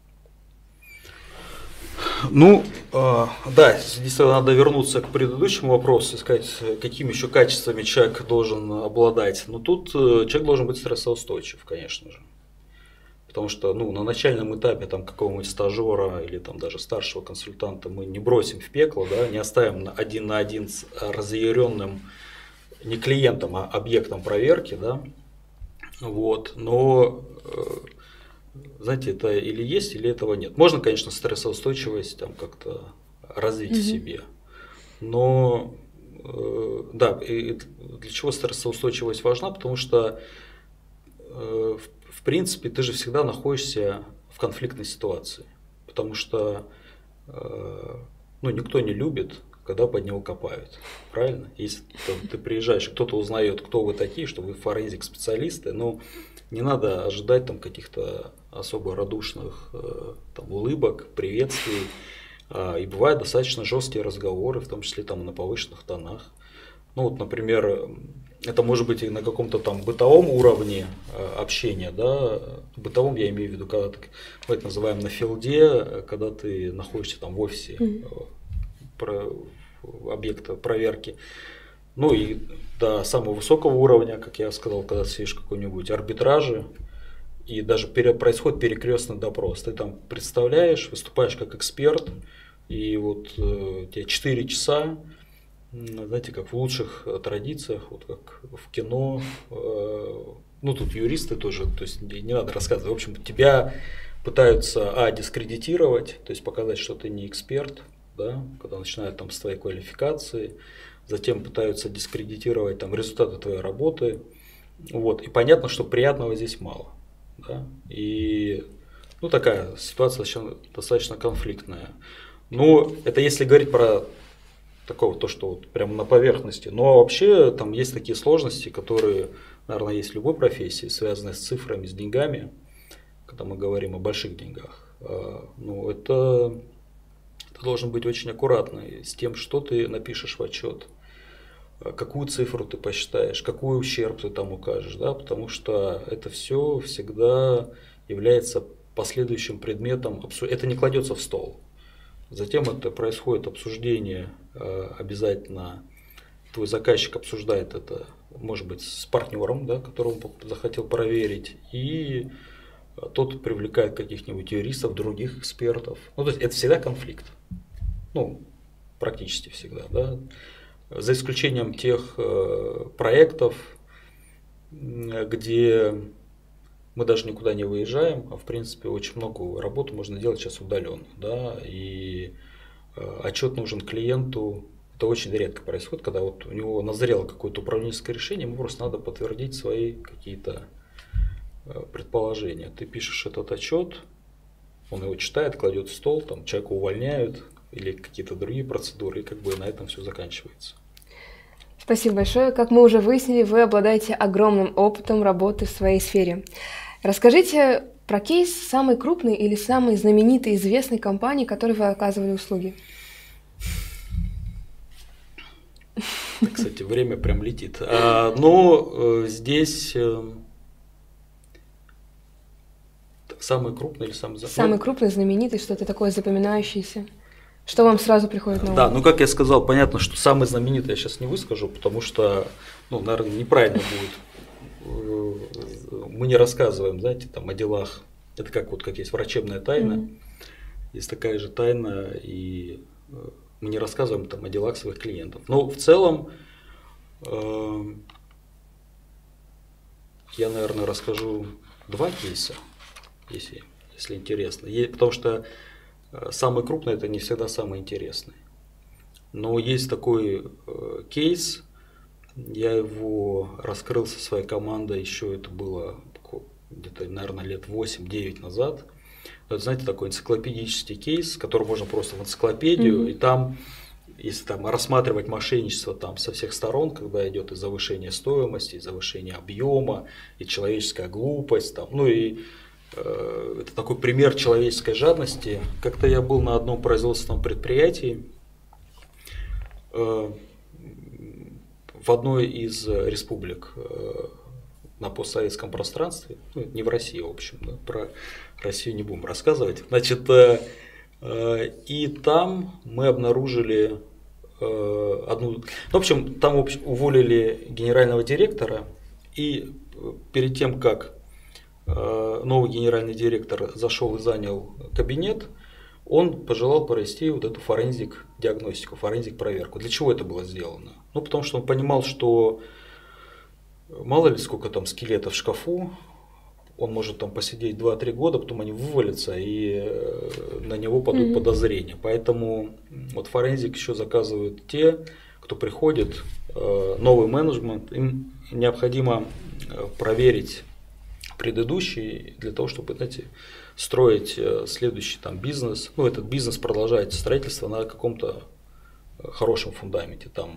Ну, э, да, здесь надо вернуться к предыдущему вопросу и сказать, какими еще качествами человек должен обладать. Но тут э, человек должен быть стрессоустойчив, конечно же. Потому что ну, на начальном этапе там, какого-нибудь стажера или там, даже старшего консультанта мы не бросим в пекло, да, не оставим один на один с разъяренным не клиентом, а объектом проверки. Да. Вот. Но э, знаете, это или есть, или этого нет. Можно, конечно, стрессоустойчивость там как-то развить mm-hmm. в себе. Но э, да, и для чего стрессоустойчивость важна? Потому что э, в, в принципе ты же всегда находишься в конфликтной ситуации. Потому что э, ну, никто не любит, когда под него копают. Правильно? Если там, ты приезжаешь, кто-то узнает, кто вы такие, что вы форензик-специалисты, но не надо ожидать там каких-то особо радушных там, улыбок, приветствий. И бывают достаточно жесткие разговоры, в том числе там, на повышенных тонах. Ну вот, например, это может быть и на каком-то там бытовом уровне общения. Да? Бытовом я имею в виду, когда ты, мы это называем на филде, когда ты находишься там в офисе mm-hmm. про, объекта проверки. Ну и до самого высокого уровня, как я сказал, когда ты сидишь в какой-нибудь арбитраже, и даже пере, происходит перекрестный допрос. Ты там представляешь, выступаешь как эксперт, и вот э, тебе четыре часа, знаете, как в лучших традициях, вот как в кино, э, ну тут юристы тоже, то есть не, не надо рассказывать. В общем, тебя пытаются, а, дискредитировать, то есть показать, что ты не эксперт, да, когда начинают там с твоей квалификации. затем пытаются дискредитировать там результаты твоей работы. Вот. И понятно, что приятного здесь мало. Да? И ну, такая ситуация достаточно конфликтная. Но это если говорить про такого, то, что вот прямо на поверхности. Но вообще там есть такие сложности, которые, наверное, есть в любой профессии, связанные с цифрами, с деньгами, когда мы говорим о больших деньгах. Ну, это, это должен быть очень аккуратный с тем, что ты напишешь в отчет, какую цифру ты посчитаешь, какой ущерб ты там укажешь, да, потому что это все всегда является последующим предметом, это не кладется в стол. Затем это происходит обсуждение, обязательно твой заказчик обсуждает это, может быть, с партнером, да, которого он захотел проверить, и тот привлекает каких-нибудь юристов, других экспертов. Ну, то есть это всегда конфликт. Ну, практически всегда, да. За исключением тех э, проектов, где мы даже никуда не выезжаем, а в принципе очень много работы можно делать сейчас удаленно, да, и э, отчет нужен клиенту. Это очень редко происходит, когда вот у него назрело какое-то управленческое решение, ему просто надо подтвердить свои какие-то э, предположения. Ты пишешь этот отчет, он его читает, кладет в стол, там человека увольняют или какие-то другие процедуры, и как бы на этом все заканчивается. Спасибо большое. Как мы уже выяснили, вы обладаете огромным опытом работы в своей сфере. Расскажите про кейс самой крупной или самой знаменитой известной компании, которой вы оказывали услуги. Кстати, время прям летит. А, но здесь самый крупный или самый знаменитый? Самый крупный, знаменитый, что-то такое запоминающееся. Что вам сразу приходит на ум? Да, ну как я сказал, понятно, что самый знаменитый я сейчас не выскажу, потому что, ну, наверное, неправильно будет. Мы не рассказываем, знаете, там о делах. Это как вот как есть врачебная тайна, mm-hmm. есть такая же тайна, и мы не рассказываем там о делах своих клиентов. Но в целом э, я, наверное, расскажу два кейса, если, если интересно. Потому что самый крупный это не всегда самый интересный. Но есть такой э, кейс, я его раскрыл со своей командой, еще это было где-то, наверное, лет восемь-девять назад. Это, знаете, такой энциклопедический кейс, который можно просто в энциклопедию, mm-hmm. и там, если там рассматривать мошенничество там, со всех сторон, когда идет и завышение стоимости, и завышение объема, и человеческая глупость, там, ну и это такой пример человеческой жадности. Как-то я был на одном производственном предприятии в одной из республик на постсоветском пространстве, ну, не в России, в общем, да, про Россию не будем рассказывать. Значит, и там мы обнаружили одну... Ну, в общем, там уволили генерального директора, и перед тем, как новый генеральный директор зашел и занял кабинет, он пожелал провести вот эту форензик-диагностику, форензик-проверку. Для чего это было сделано? Ну, потому что он понимал, что мало ли сколько там скелетов в шкафу, он может там посидеть два-три года, потом они вывалятся и на него падут mm-hmm. подозрения. Поэтому вот форензик еще заказывают те, кто приходит, новый менеджмент, им необходимо проверить предыдущий для того, чтобы, знаете, строить следующий там бизнес. Ну, этот бизнес продолжает строительство на каком-то хорошем фундаменте. Там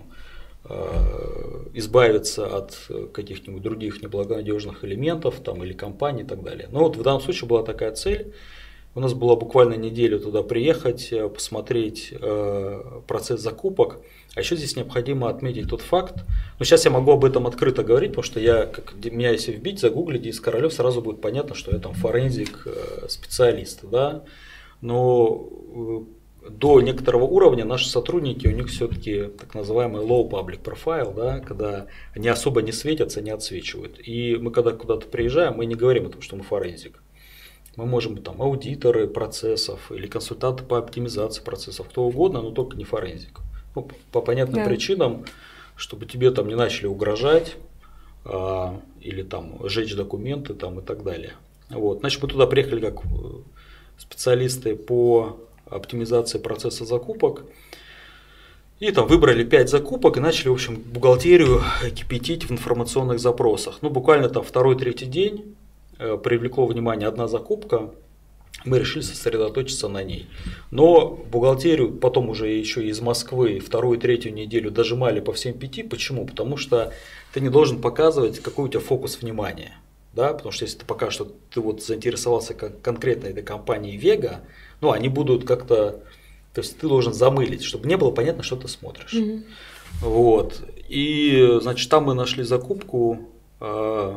э, избавиться от каких-нибудь других неблагонадежных элементов там, или компаний и так далее. Но вот в данном случае была такая цель. У нас была буквально неделю туда приехать, посмотреть э, процесс закупок. А еще здесь необходимо отметить тот факт, ну сейчас я могу об этом открыто говорить, потому что я, как, меня если вбить, загуглить из Королев, сразу будет понятно, что я там форензик, э, специалист, да. Но э, до некоторого уровня наши сотрудники, у них все-таки так называемый low public profile, да, когда они особо не светятся, не отсвечивают. И мы когда куда-то приезжаем, мы не говорим о том, что мы форензик. Мы можем быть там аудиторы процессов или консультанты по оптимизации процессов, кто угодно, но только не форензик. Ну, по понятным да. причинам, чтобы тебе там не начали угрожать а, или там сжечь документы там, и так далее. Вот. Значит, мы туда приехали как специалисты по оптимизации процесса закупок. И там выбрали пять закупок и начали, в общем, бухгалтерию кипятить в информационных запросах. Ну, буквально там второй-третий день э, привлекло внимание одна закупка, мы решили сосредоточиться на ней. Но бухгалтерию потом уже еще из Москвы вторую и третью неделю дожимали по всем пяти. Почему? Потому что ты не должен показывать, какой у тебя фокус внимания. Да? Потому что если ты покажешь, что ты вот заинтересовался как конкретно этой компанией Vega, ну, они будут как-то... То есть ты должен замылить, чтобы не было понятно, что ты смотришь. Mm-hmm. Вот. И, значит, там мы нашли закупку, э,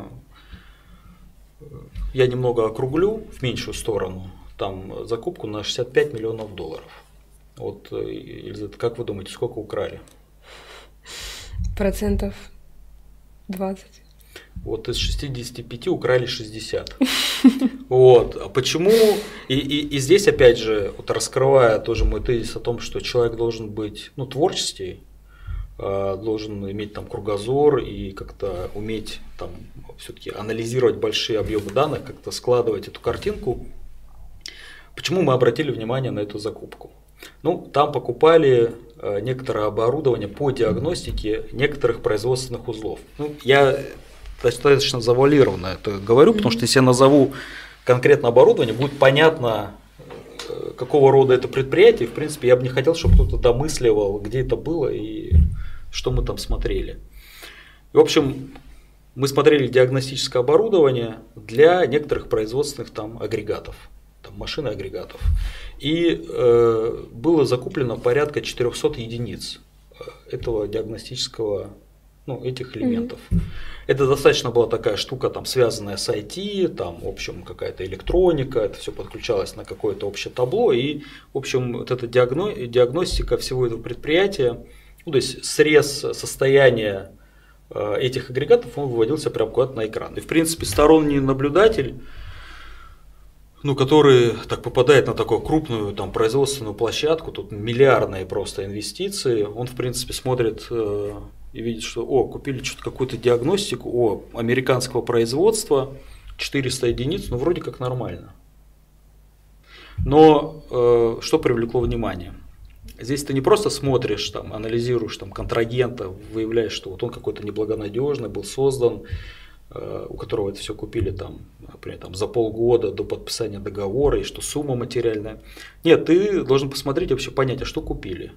я немного округлю в меньшую сторону, там закупку на шестьдесят пять миллионов долларов. Вот, Елизавета, как вы думаете, сколько украли? Процентов двадцать. Вот из шестидесяти пяти украли шестьдесят. Вот. А почему? И, и, и здесь, опять же, вот раскрывая тоже мой тезис о том, что человек должен быть, ну, творческий, должен иметь там кругозор и как-то уметь там все-таки анализировать большие объемы данных, как-то складывать эту картинку. Почему мы обратили внимание на эту закупку? Ну, там покупали некоторое оборудование по диагностике некоторых производственных узлов. Ну, я достаточно завуалированно это говорю, потому что если я назову конкретно оборудование, будет понятно, какого рода это предприятие. В принципе, я бы не хотел, чтобы кто-то домысливал, где это было и что мы там смотрели. В общем, мы смотрели диагностическое оборудование для некоторых производственных там агрегатов, там машин и агрегатов. И э, было закуплено порядка четырехсот единиц этого диагностического, ну, этих элементов. Mm-hmm. Это достаточно была такая штука, там, связанная с ай ти, там, в общем, какая-то электроника, это все подключалось на какое-то общее табло. И, в общем, вот эта диагно... диагностика всего этого предприятия, ну, то есть срез состояния э, этих агрегатов, он выводился прямо куда-то на экран. И, в принципе, сторонний наблюдатель, ну, который так попадает на такую крупную там, производственную площадку, тут миллиардные просто инвестиции, он, в принципе, смотрит э, и видит, что, о, купили что-то, какую-то диагностику, о, американского производства, четыреста единиц, ну, вроде как нормально. Но э, что привлекло внимание? Здесь ты не просто смотришь, там, анализируешь там, контрагента, выявляешь, что вот он какой-то неблагонадежный, был создан, у которого это все купили там, например, там, за полгода до подписания договора, и что сумма материальная. Нет, ты должен посмотреть, вообще понять, а что купили.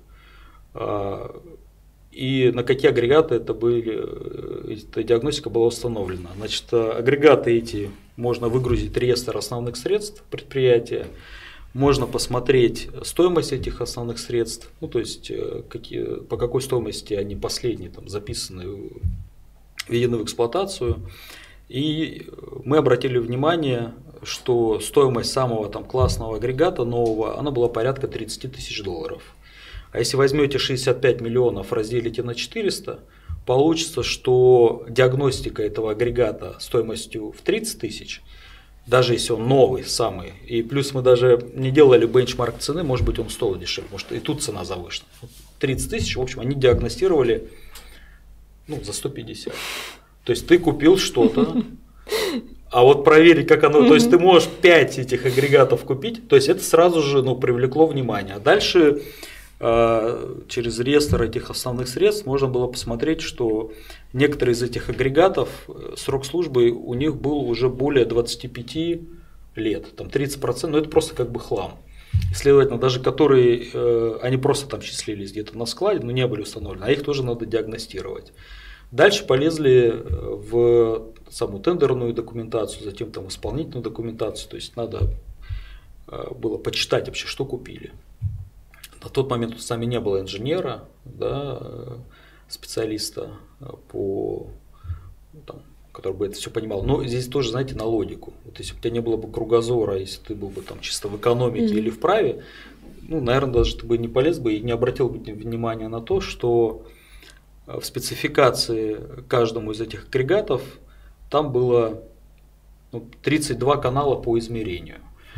И на какие агрегаты это были, эта диагностика была установлена. Значит, агрегаты эти можно выгрузить реестр основных средств предприятия, можно посмотреть стоимость этих основных средств, ну, то есть какие, по какой стоимости они последние там, записаны, введены в эксплуатацию. И мы обратили внимание, что стоимость самого там, классного агрегата нового, она была порядка тридцать тысяч долларов. А если возьмете шестьдесят пять миллионов, разделите на четыреста, получится, что диагностика этого агрегата стоимостью в тридцать тысяч, даже если он новый, самый, и плюс мы даже не делали бенчмарк цены, может быть он стоил дешевле, может и тут цена завышена. тридцать тысяч, в общем, они диагностировали, ну, за сто пятьдесят. То есть ты купил что-то, а вот проверить, как оно, то есть ты можешь пять этих агрегатов купить, то есть это сразу же, ну, привлекло внимание. А дальше э, через реестр этих основных средств можно было посмотреть, что некоторые из этих агрегатов, срок службы у них был уже более двадцати пяти лет, там тридцать процентов, но это просто как бы хлам. Следовательно, даже которые, э, они просто там числились где-то на складе, но не были установлены, а их тоже надо диагностировать. Дальше полезли в саму тендерную документацию, затем там исполнительную документацию, то есть надо э, было почитать вообще, что купили. На тот момент с нами не было инженера, да, специалиста, по, там, который бы это все понимал. Но здесь тоже, знаете, на логику. Вот если бы у тебя не было бы кругозора, если ты был бы там чисто в экономике mm-hmm. или в праве, ну, наверное, даже ты бы не полез бы и не обратил бы внимания на то, что в спецификации каждому из этих агрегатов там было, ну, тридцать два канала по измерению.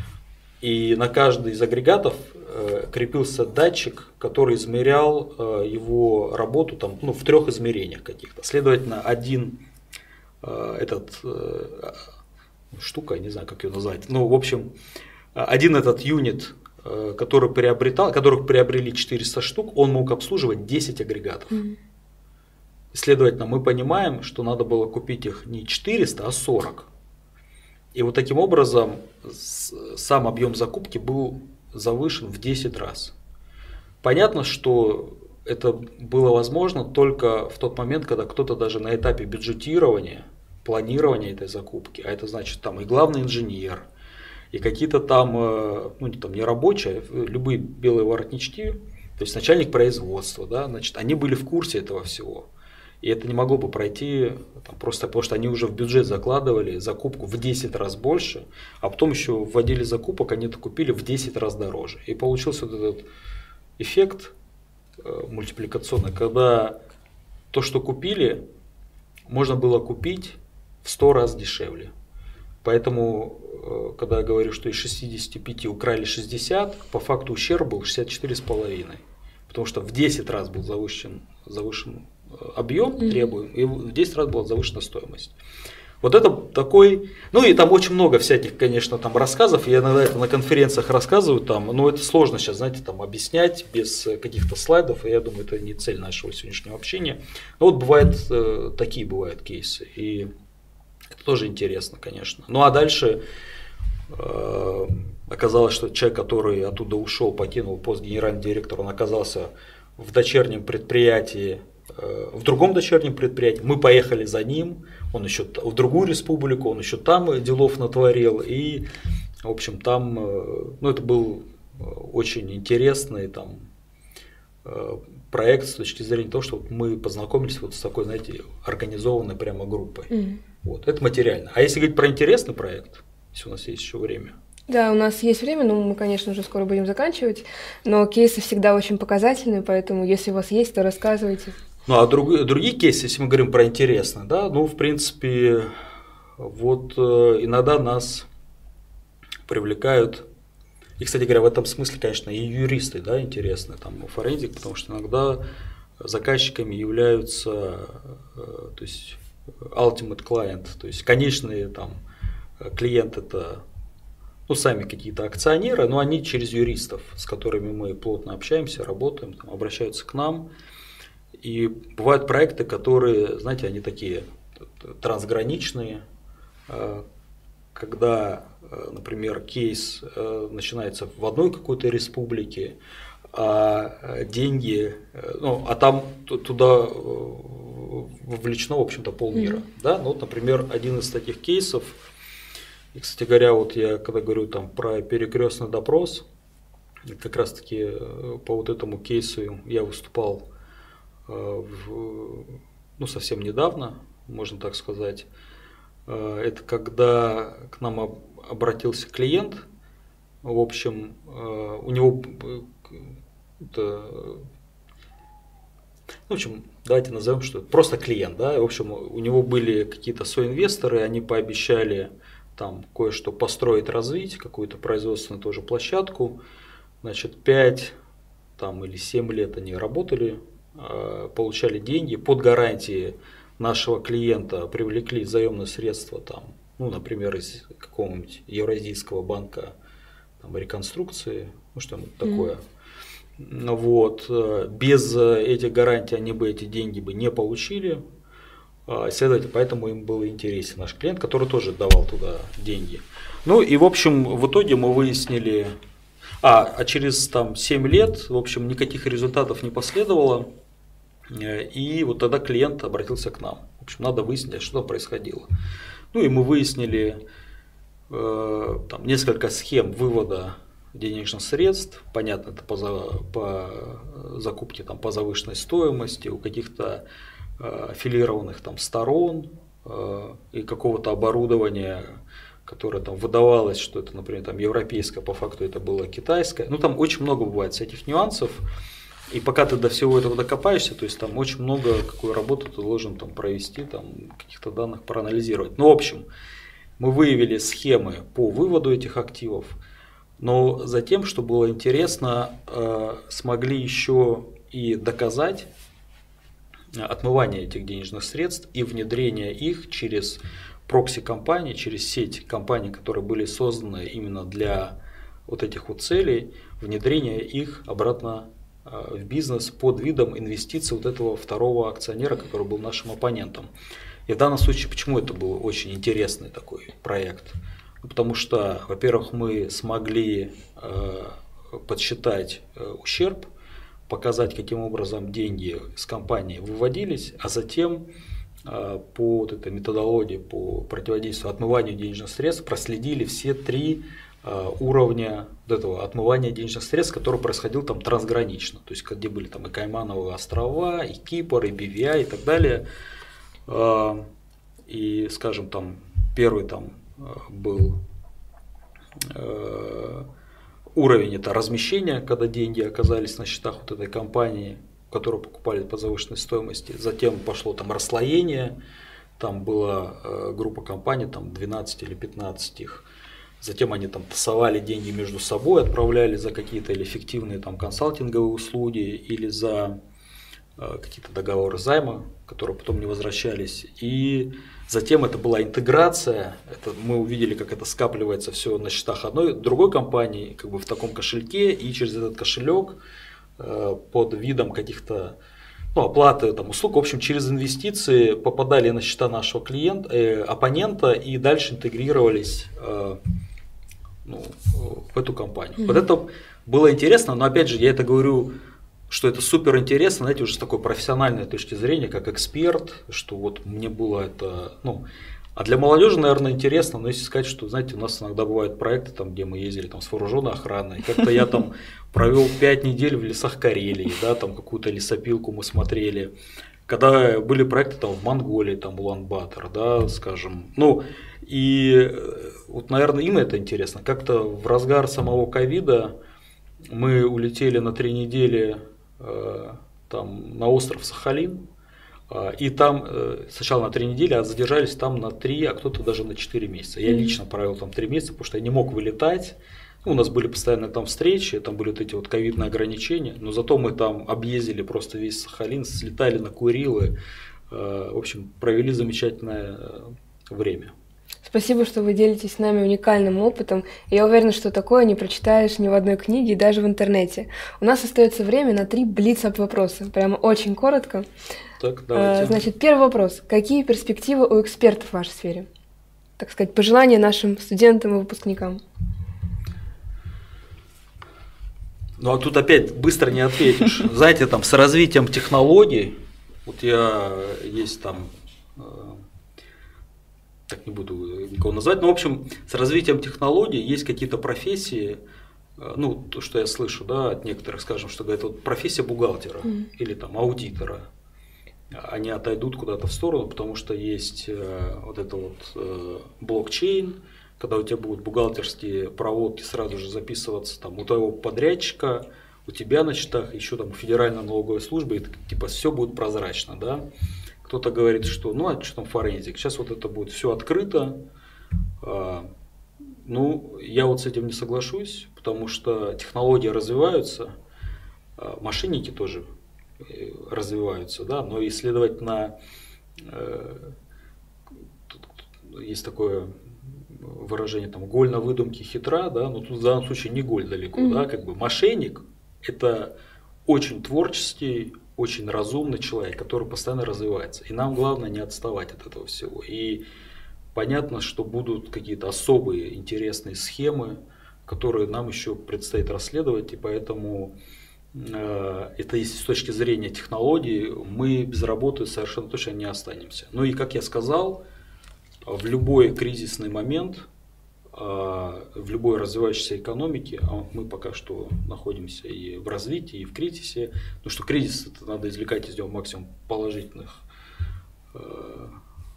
И на каждый из агрегатов э, крепился датчик, который измерял э, его работу там, ну, в трех измерениях каких-то. Следовательно, один э, этот э, штука, я не знаю, как ее назвать, ну, в общем, один этот юнит который приобретал, которых приобрели четыреста штук, он мог обслуживать десять агрегатов. Mm-hmm. Следовательно, мы понимаем, что надо было купить их не четыреста, а сорок. И вот таким образом сам объем закупки был завышен в десять раз. Понятно, что это было возможно только в тот момент, когда кто-то даже на этапе бюджетирования, планирования этой закупки, а это значит там и главный инженер, и какие-то там, ну там не рабочие, любые белые воротнички, то есть начальник производства, да, значит, они были в курсе этого всего. И это не могло бы пройти там, просто потому, что они уже в бюджет закладывали закупку в десять раз больше, а потом еще вводили закупок, они это купили в десять раз дороже. И получился вот этот эффект э, мультипликационный, когда то, что купили, можно было купить в сто раз дешевле. Поэтому, э, когда я говорю, что из шестидесяти пяти украли шестьдесят, по факту ущерб был шестьдесят четыре с половиной. Потому что в десять раз был завышен, завышен объем требуем, и в десять раз была завышена стоимость. Вот это такой, ну и там очень много всяких, конечно, там рассказов, я иногда это на конференциях рассказываю, там, но это сложно сейчас, знаете, там объяснять без каких-то слайдов, и я думаю, это не цель нашего сегодняшнего общения. Но вот бывают, такие бывают кейсы, и это тоже интересно, конечно. Ну а дальше э, оказалось, что человек, который оттуда ушел, покинул пост генерального директора, он оказался в дочернем предприятии, в другом дочернем предприятии, мы поехали за ним, он еще в другую республику, он еще там делов натворил, и, в общем, там, ну, это был очень интересный там проект с точки зрения того, что вот мы познакомились вот с такой, знаете, организованной прямо группой. Mm-hmm. Вот, это материально. А если говорить про интересный проект, если у нас есть еще время. Да, у нас есть время, но мы, конечно, уже скоро будем заканчивать, но кейсы всегда очень показательные, поэтому если у вас есть, то рассказывайте. Ну, а друг, другие кейсы, если мы говорим про интересные, да, ну, в принципе, вот э, иногда нас привлекают, и, кстати говоря, в этом смысле, конечно, и юристы, да, интересны, там, форензик, потому что иногда заказчиками являются, э, то есть, ultimate client, то есть, конечные там клиент это, ну, сами какие-то акционеры, но они через юристов, с которыми мы плотно общаемся, работаем, там, обращаются к нам. И бывают проекты, которые, знаете, они такие трансграничные, когда, например, кейс начинается в одной какой-то республике, а деньги, ну, а там туда вовлечено, в общем-то, полмира. Mm-hmm. Да? Ну, вот, например, один из таких кейсов, и, кстати говоря, вот я когда говорю там про перекрестный допрос, как раз таки по вот этому кейсу я выступал в, ну, совсем недавно, можно так сказать. Это когда к нам обратился клиент, в общем, у него, это, в общем, давайте назовем, что это просто клиент, да, в общем, у него были какие-то соинвесторы, они пообещали там кое-что построить, развить, какую-то производственную тоже площадку, значит, пять там, или семь лет они работали, получали деньги под гарантии нашего клиента, привлекли заемные средства, там, ну, например, из какого-нибудь Евразийского банка там, реконструкции, ну, что-нибудь mm-hmm. такое. Вот. Без этих гарантий они бы эти деньги бы не получили. Следовательно, поэтому им был интересен наш клиент, который тоже давал туда деньги. Ну и, в общем, в итоге мы выяснили, а, а через там, семь лет, в общем, никаких результатов не последовало. И вот тогда клиент обратился к нам. В общем, надо выяснить, что там происходило. Ну и мы выяснили э, там, несколько схем вывода денежных средств. Понятно, это по, за, по закупке там, по завышенной стоимости, у каких-то э, аффилированных там, сторон э, и какого-то оборудования, которое там выдавалось, что это, например, там, европейское, по факту это было китайское. Ну там очень много бывает всяких нюансов. И пока ты до всего этого докопаешься, то есть там очень много какой работы ты должен там провести, там каких-то данных проанализировать. Ну, в общем, мы выявили схемы по выводу этих активов, но затем, что было интересно, э, смогли еще и доказать отмывание этих денежных средств и внедрение их через прокси-компании, через сеть компаний, которые были созданы именно для вот этих вот целей, внедрения их обратно в бизнес под видом инвестиций вот этого второго акционера, который был нашим оппонентом. И в данном случае, почему это был очень интересный такой проект? Потому что, во-первых, мы смогли э, подсчитать э, ущерб, показать, каким образом деньги с компании выводились, а затем э, по вот этой методологии по противодействию отмыванию денежных средств проследили все три э, уровня вот этого отмывания денежных средств, который происходил там трансгранично, то есть где были там и Каймановые острова, и Кипр, и би ви ай и так далее. И, скажем, там первый там был э, уровень это размещения, когда деньги оказались на счетах вот этой компании, которую покупали по завышенной стоимости. Затем пошло там расслоение, там была э, группа компаний, там двенадцать или пятнадцать их. Затем они там тасовали деньги между собой, отправляли за какие-то или эффективные там консалтинговые услуги, или за э, какие-то договоры займа, которые потом не возвращались. И затем это была интеграция, это мы увидели, как это скапливается все на счетах одной, другой компании, как бы в таком кошельке, и через этот кошелек э, под видом каких-то ну, оплаты там, услуг, в общем, через инвестиции попадали на счета нашего клиента, э, оппонента и дальше интегрировались э, ну, в эту компанию. Mm-hmm. Вот это было интересно, но опять же, я это говорю, что это супер интересно, знаете, уже с такой профессиональной точки зрения, как эксперт, что вот мне было это, ну, а для молодежи, наверное, интересно, но если сказать, что, знаете, у нас иногда бывают проекты, там, где мы ездили там, с вооруженной охраной, и как-то я там провел пять недель в лесах Карелии, да, там какую-то лесопилку мы смотрели, когда были проекты там в Монголии, там Улан-Батор, да, скажем, ну, и вот, наверное, им это интересно, как-то в разгар самого ковида мы улетели на три недели там, на остров Сахалин, и там сначала на три недели, а задержались там на три, а кто-то даже на четыре месяца. Я лично провел там три месяца, потому что я не мог вылетать. Ну, у нас были постоянно там встречи, там были вот эти вот ковидные ограничения, но зато мы там объездили просто весь Сахалин, слетали на Курилы, в общем, провели замечательное время. Спасибо, что вы делитесь с нами уникальным опытом. Я уверена, что такое не прочитаешь ни в одной книге, даже в интернете. У нас остается время на три блиц-ап-вопроса. Прямо очень коротко. Так, давайте. Значит, первый вопрос. Какие перспективы у экспертов в вашей сфере? Так сказать, пожелания нашим студентам и выпускникам. Ну, а тут опять быстро не ответишь. Знаете, там с развитием технологий, вот я есть там... так не буду никого назвать, но в общем с развитием технологий есть какие-то профессии, ну то, что я слышу, да, от некоторых, скажем, что говорят, вот профессия бухгалтера mm. или там аудитора, они отойдут куда-то в сторону, потому что есть э, вот это вот э, блокчейн, когда у тебя будут бухгалтерские проводки сразу же записываться там у твоего подрядчика, у тебя на счетах, еще там у Федеральной налоговой службы, и, типа все будет прозрачно, да. Кто-то говорит, что ну а что там форензик, сейчас вот это будет все открыто. А, ну, я вот с этим не соглашусь, потому что технологии развиваются, а мошенники тоже развиваются, да, но и, следовательно, э, есть такое выражение, там, голь на выдумке хитра, да, но тут в данном случае не голь далеко, mm-hmm. да, как бы мошенник – это очень творческий, очень разумный человек, который постоянно развивается. И нам главное не отставать от этого всего. И понятно, что будут какие-то особые интересные схемы, которые нам еще предстоит расследовать. И поэтому э, это если с точки зрения технологий, мы без работы совершенно точно не останемся. Ну и как я сказал, в любой кризисный момент, в любой развивающейся экономике, а мы пока что находимся и в развитии, и в кризисе, потому что кризис это надо извлекать из него максимум положительных, в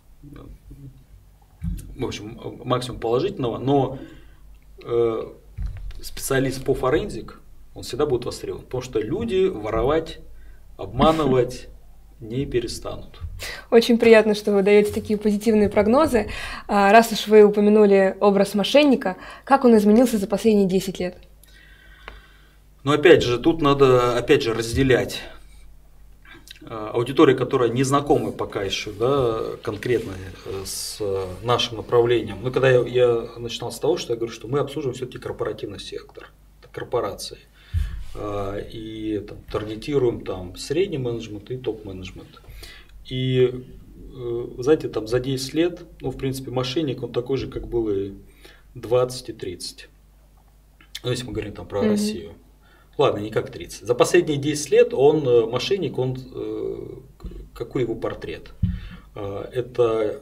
общем, максимум положительного, но специалист по форензик, он всегда будет востребован, потому что люди воровать, обманывать не перестанут. Очень приятно, что вы даете такие позитивные прогнозы. Раз уж вы упомянули образ мошенника, как он изменился за последние десять лет? Но опять же, тут надо опять же разделять аудитория, которая не знакома пока еще, да, конкретно с нашим направлением. Ну, когда я, я начинал с того, что я говорю, что мы обслуживаем все-таки корпоративный сектор, корпорации. И там, таргетируем там средний менеджмент и топ-менеджмент. И, вы знаете, там за десять лет, ну, в принципе, мошенник, он такой же, как был и двадцать и тридцать. Ну, если мы говорим там про mm-hmm. Россию. Ладно, не как тридцать. За последние десять лет он, мошенник, он, какой его портрет? Это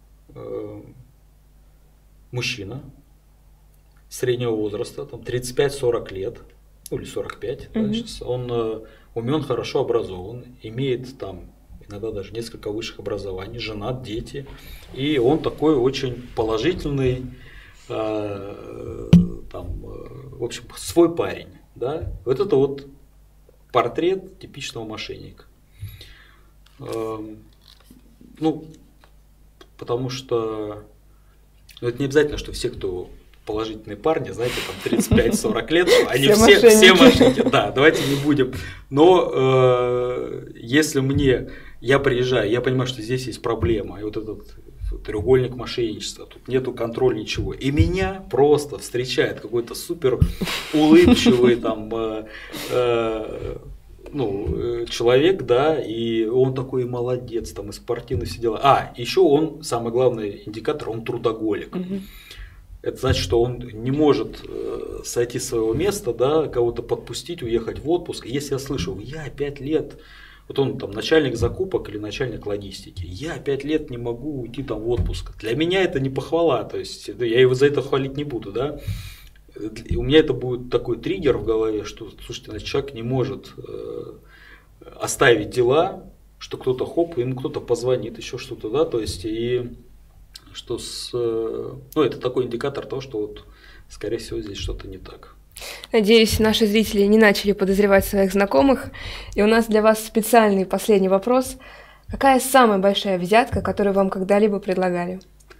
мужчина среднего возраста, там тридцать пять сорок лет, ну или сорок пять, mm-hmm. да, сейчас. Он умен, хорошо образован, имеет там иногда даже несколько высших образований, женат, дети. И он такой очень положительный, э, там, э, в общем, свой парень. Да? Вот это вот портрет типичного мошенника. Э, ну, потому что ну, это не обязательно, что все, кто положительные парни, знаете, там тридцать пять сорок лет, они все, все, мошенники. все мошенники. Да, давайте не будем. Но э, если мне, я приезжаю, я понимаю, что здесь есть проблема, и вот этот треугольник мошенничества, тут нету контроля, ничего. И меня просто встречает какой-то супер улыбчивый там, э, э, ну, человек, да, и он такой молодец, там, и спортивно все дела. А, еще он, самый главный индикатор, он трудоголик. Угу. Это значит, что он не может э, сойти с своего места, да, кого-то подпустить, уехать в отпуск. Если я слышу, я пять лет, вот он там начальник закупок или начальник логистики, я пять лет не могу уйти там в отпуск. Для меня это не похвала, то есть я его за это хвалить не буду, да. У меня это будет такой триггер в голове, что, слушайте, значит, человек не может э, оставить дела, что кто-то хоп, ему кто-то позвонит, еще что-то, да, то есть и что с, ну, это такой индикатор того, что вот, скорее всего, здесь что-то не так. Надеюсь, наши зрители не начали подозревать своих знакомых. И у нас для вас специальный последний вопрос. Какая самая большая взятка, которую вам когда-либо предлагали?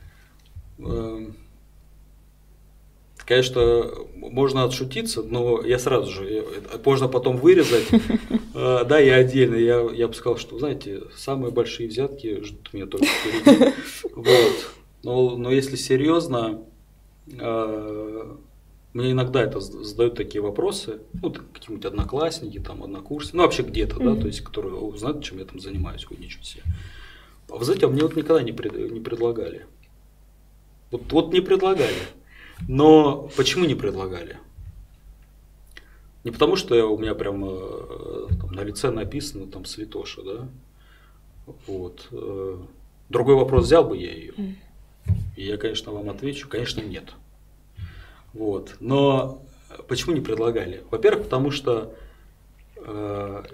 Конечно, можно отшутиться, но я сразу же, можно потом вырезать. Да, я отдельно, я, я бы сказал, что, знаете, самые большие взятки ждут меня только впереди. Вот. Но, но если серьезно, э, мне иногда это задают такие вопросы, ну, какие-нибудь одноклассники, там, однокурсники, ну, вообще где-то, mm-hmm. да, то есть, которые узнают, чем я там занимаюсь, вот ничего себе. А вы знаете, а мне вот никогда не, пред, не предлагали. Вот, вот не предлагали. Но почему не предлагали? Не потому, что я, у меня прям э, там, на лице написано там святоша, да. Вот. Другой вопрос, взял бы я ее. Mm. И я, конечно, вам отвечу, конечно, нет. Вот. Но почему не предлагали? Во-первых, потому что э,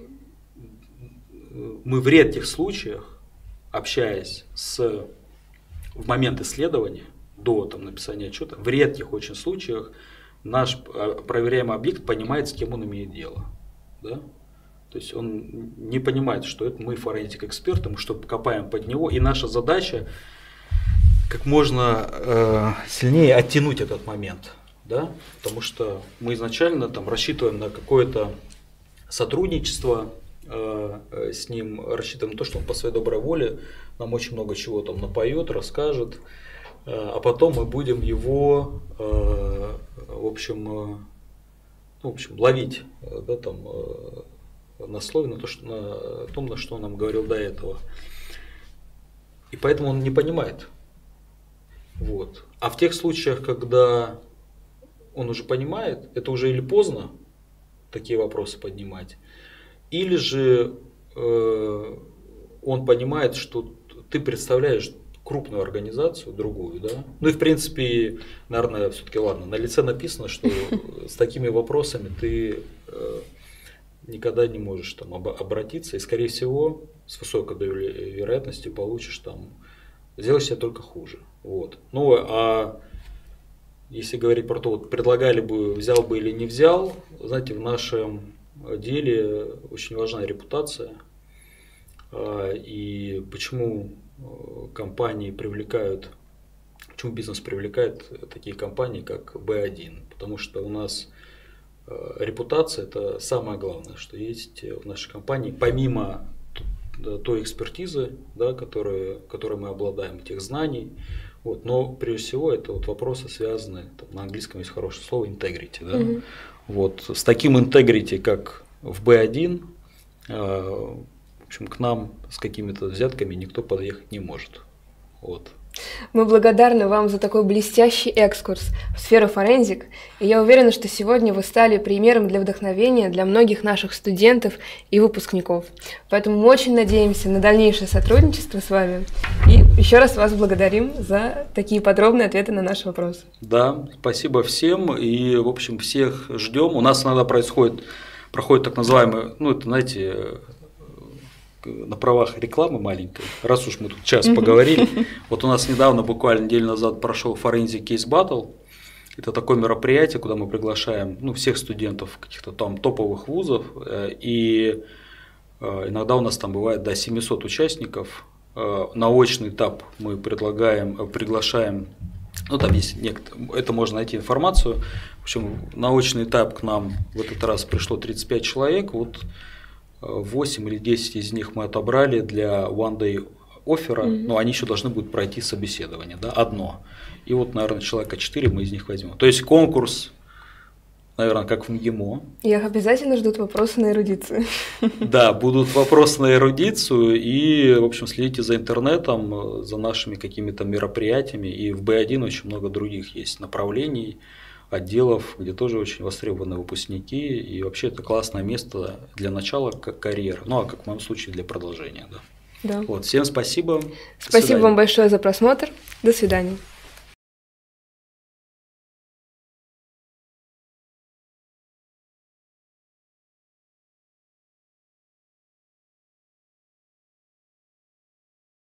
мы в редких случаях, общаясь с, в момент исследования, до там, написания отчета, в редких очень случаях наш проверяемый объект понимает, с кем он имеет дело. Да? То есть он не понимает, что это мы форензик-эксперты, мы что копаем под него, и наша задача как можно э, сильнее оттянуть этот момент, да? Потому что мы изначально там рассчитываем на какое-то сотрудничество э, с ним, рассчитываем на то, что он по своей доброй воле нам очень много чего там напоет, расскажет, э, а потом мы будем его, э, в общем, э, ну, в общем, ловить, э, да, там, э, на слове, на, то, что, на том, на что он нам говорил до этого. И поэтому он не понимает. Вот. А в тех случаях, когда он уже понимает, это уже или поздно такие вопросы поднимать, или же э, он понимает, что ты представляешь крупную организацию, другую, да. Ну и в принципе, наверное, все-таки ладно, на лице написано, что с такими вопросами ты э, никогда не можешь там обратиться, и скорее всего с высокой вероятностью получишь там, сделаешь себе только хуже. Вот. Ну, а если говорить про то, вот, предлагали бы, взял бы или не взял, знаете, в нашем деле очень важна репутация. И почему компании привлекают, почему бизнес привлекает такие компании, как бэ один? Потому что у нас репутация – это самое главное, что есть в нашей компании, помимо той экспертизы, да, которые, которой мы обладаем, этих знаний. Вот. Но прежде всего это вот вопросы, связанные, там, на английском есть хорошее слово integrity. Да? Mm-hmm. Вот. С таким integrity, как в би один, э, в общем, к нам с какими-то взятками никто подъехать не может. Вот. Мы благодарны вам за такой блестящий экскурс в сферу форензик, и я уверена, что сегодня вы стали примером для вдохновения для многих наших студентов и выпускников. Поэтому мы очень надеемся на дальнейшее сотрудничество с вами, и еще раз вас благодарим за такие подробные ответы на наши вопросы. Да, спасибо всем, и, в общем, всех ждем. У нас иногда происходит, проходит так называемый, ну, это, знаете, на правах рекламы маленькой, раз уж мы тут час поговорили. Вот у нас недавно, буквально неделю назад, прошел Forensic Case Battle. Это такое мероприятие, куда мы приглашаем, ну, всех студентов каких-то там топовых вузов. И иногда у нас там бывает до семисот участников. На очный этап мы предлагаем, приглашаем, ну, там есть некоторые, это можно найти информацию. В общем, на очный этап к нам в этот раз пришло тридцать пять человек. Вот восемь или десять из них мы отобрали для one day оффера, mm-hmm. но они еще должны будут пройти собеседование, да, одно. И вот, наверное, человека четыре мы из них возьмем. То есть конкурс, наверное, как в МГИМО. Их обязательно ждут вопросы на эрудицию. Да, будут вопросы на эрудицию, и, в общем, следите за интернетом, за нашими какими-то мероприятиями. И в би один очень много других есть направлений, отделов, где тоже очень востребованы выпускники, и вообще это классное место для начала как карьеры, ну а как в моем случае для продолжения. Да. Да. Вот, всем спасибо. Спасибо вам большое за просмотр. До свидания.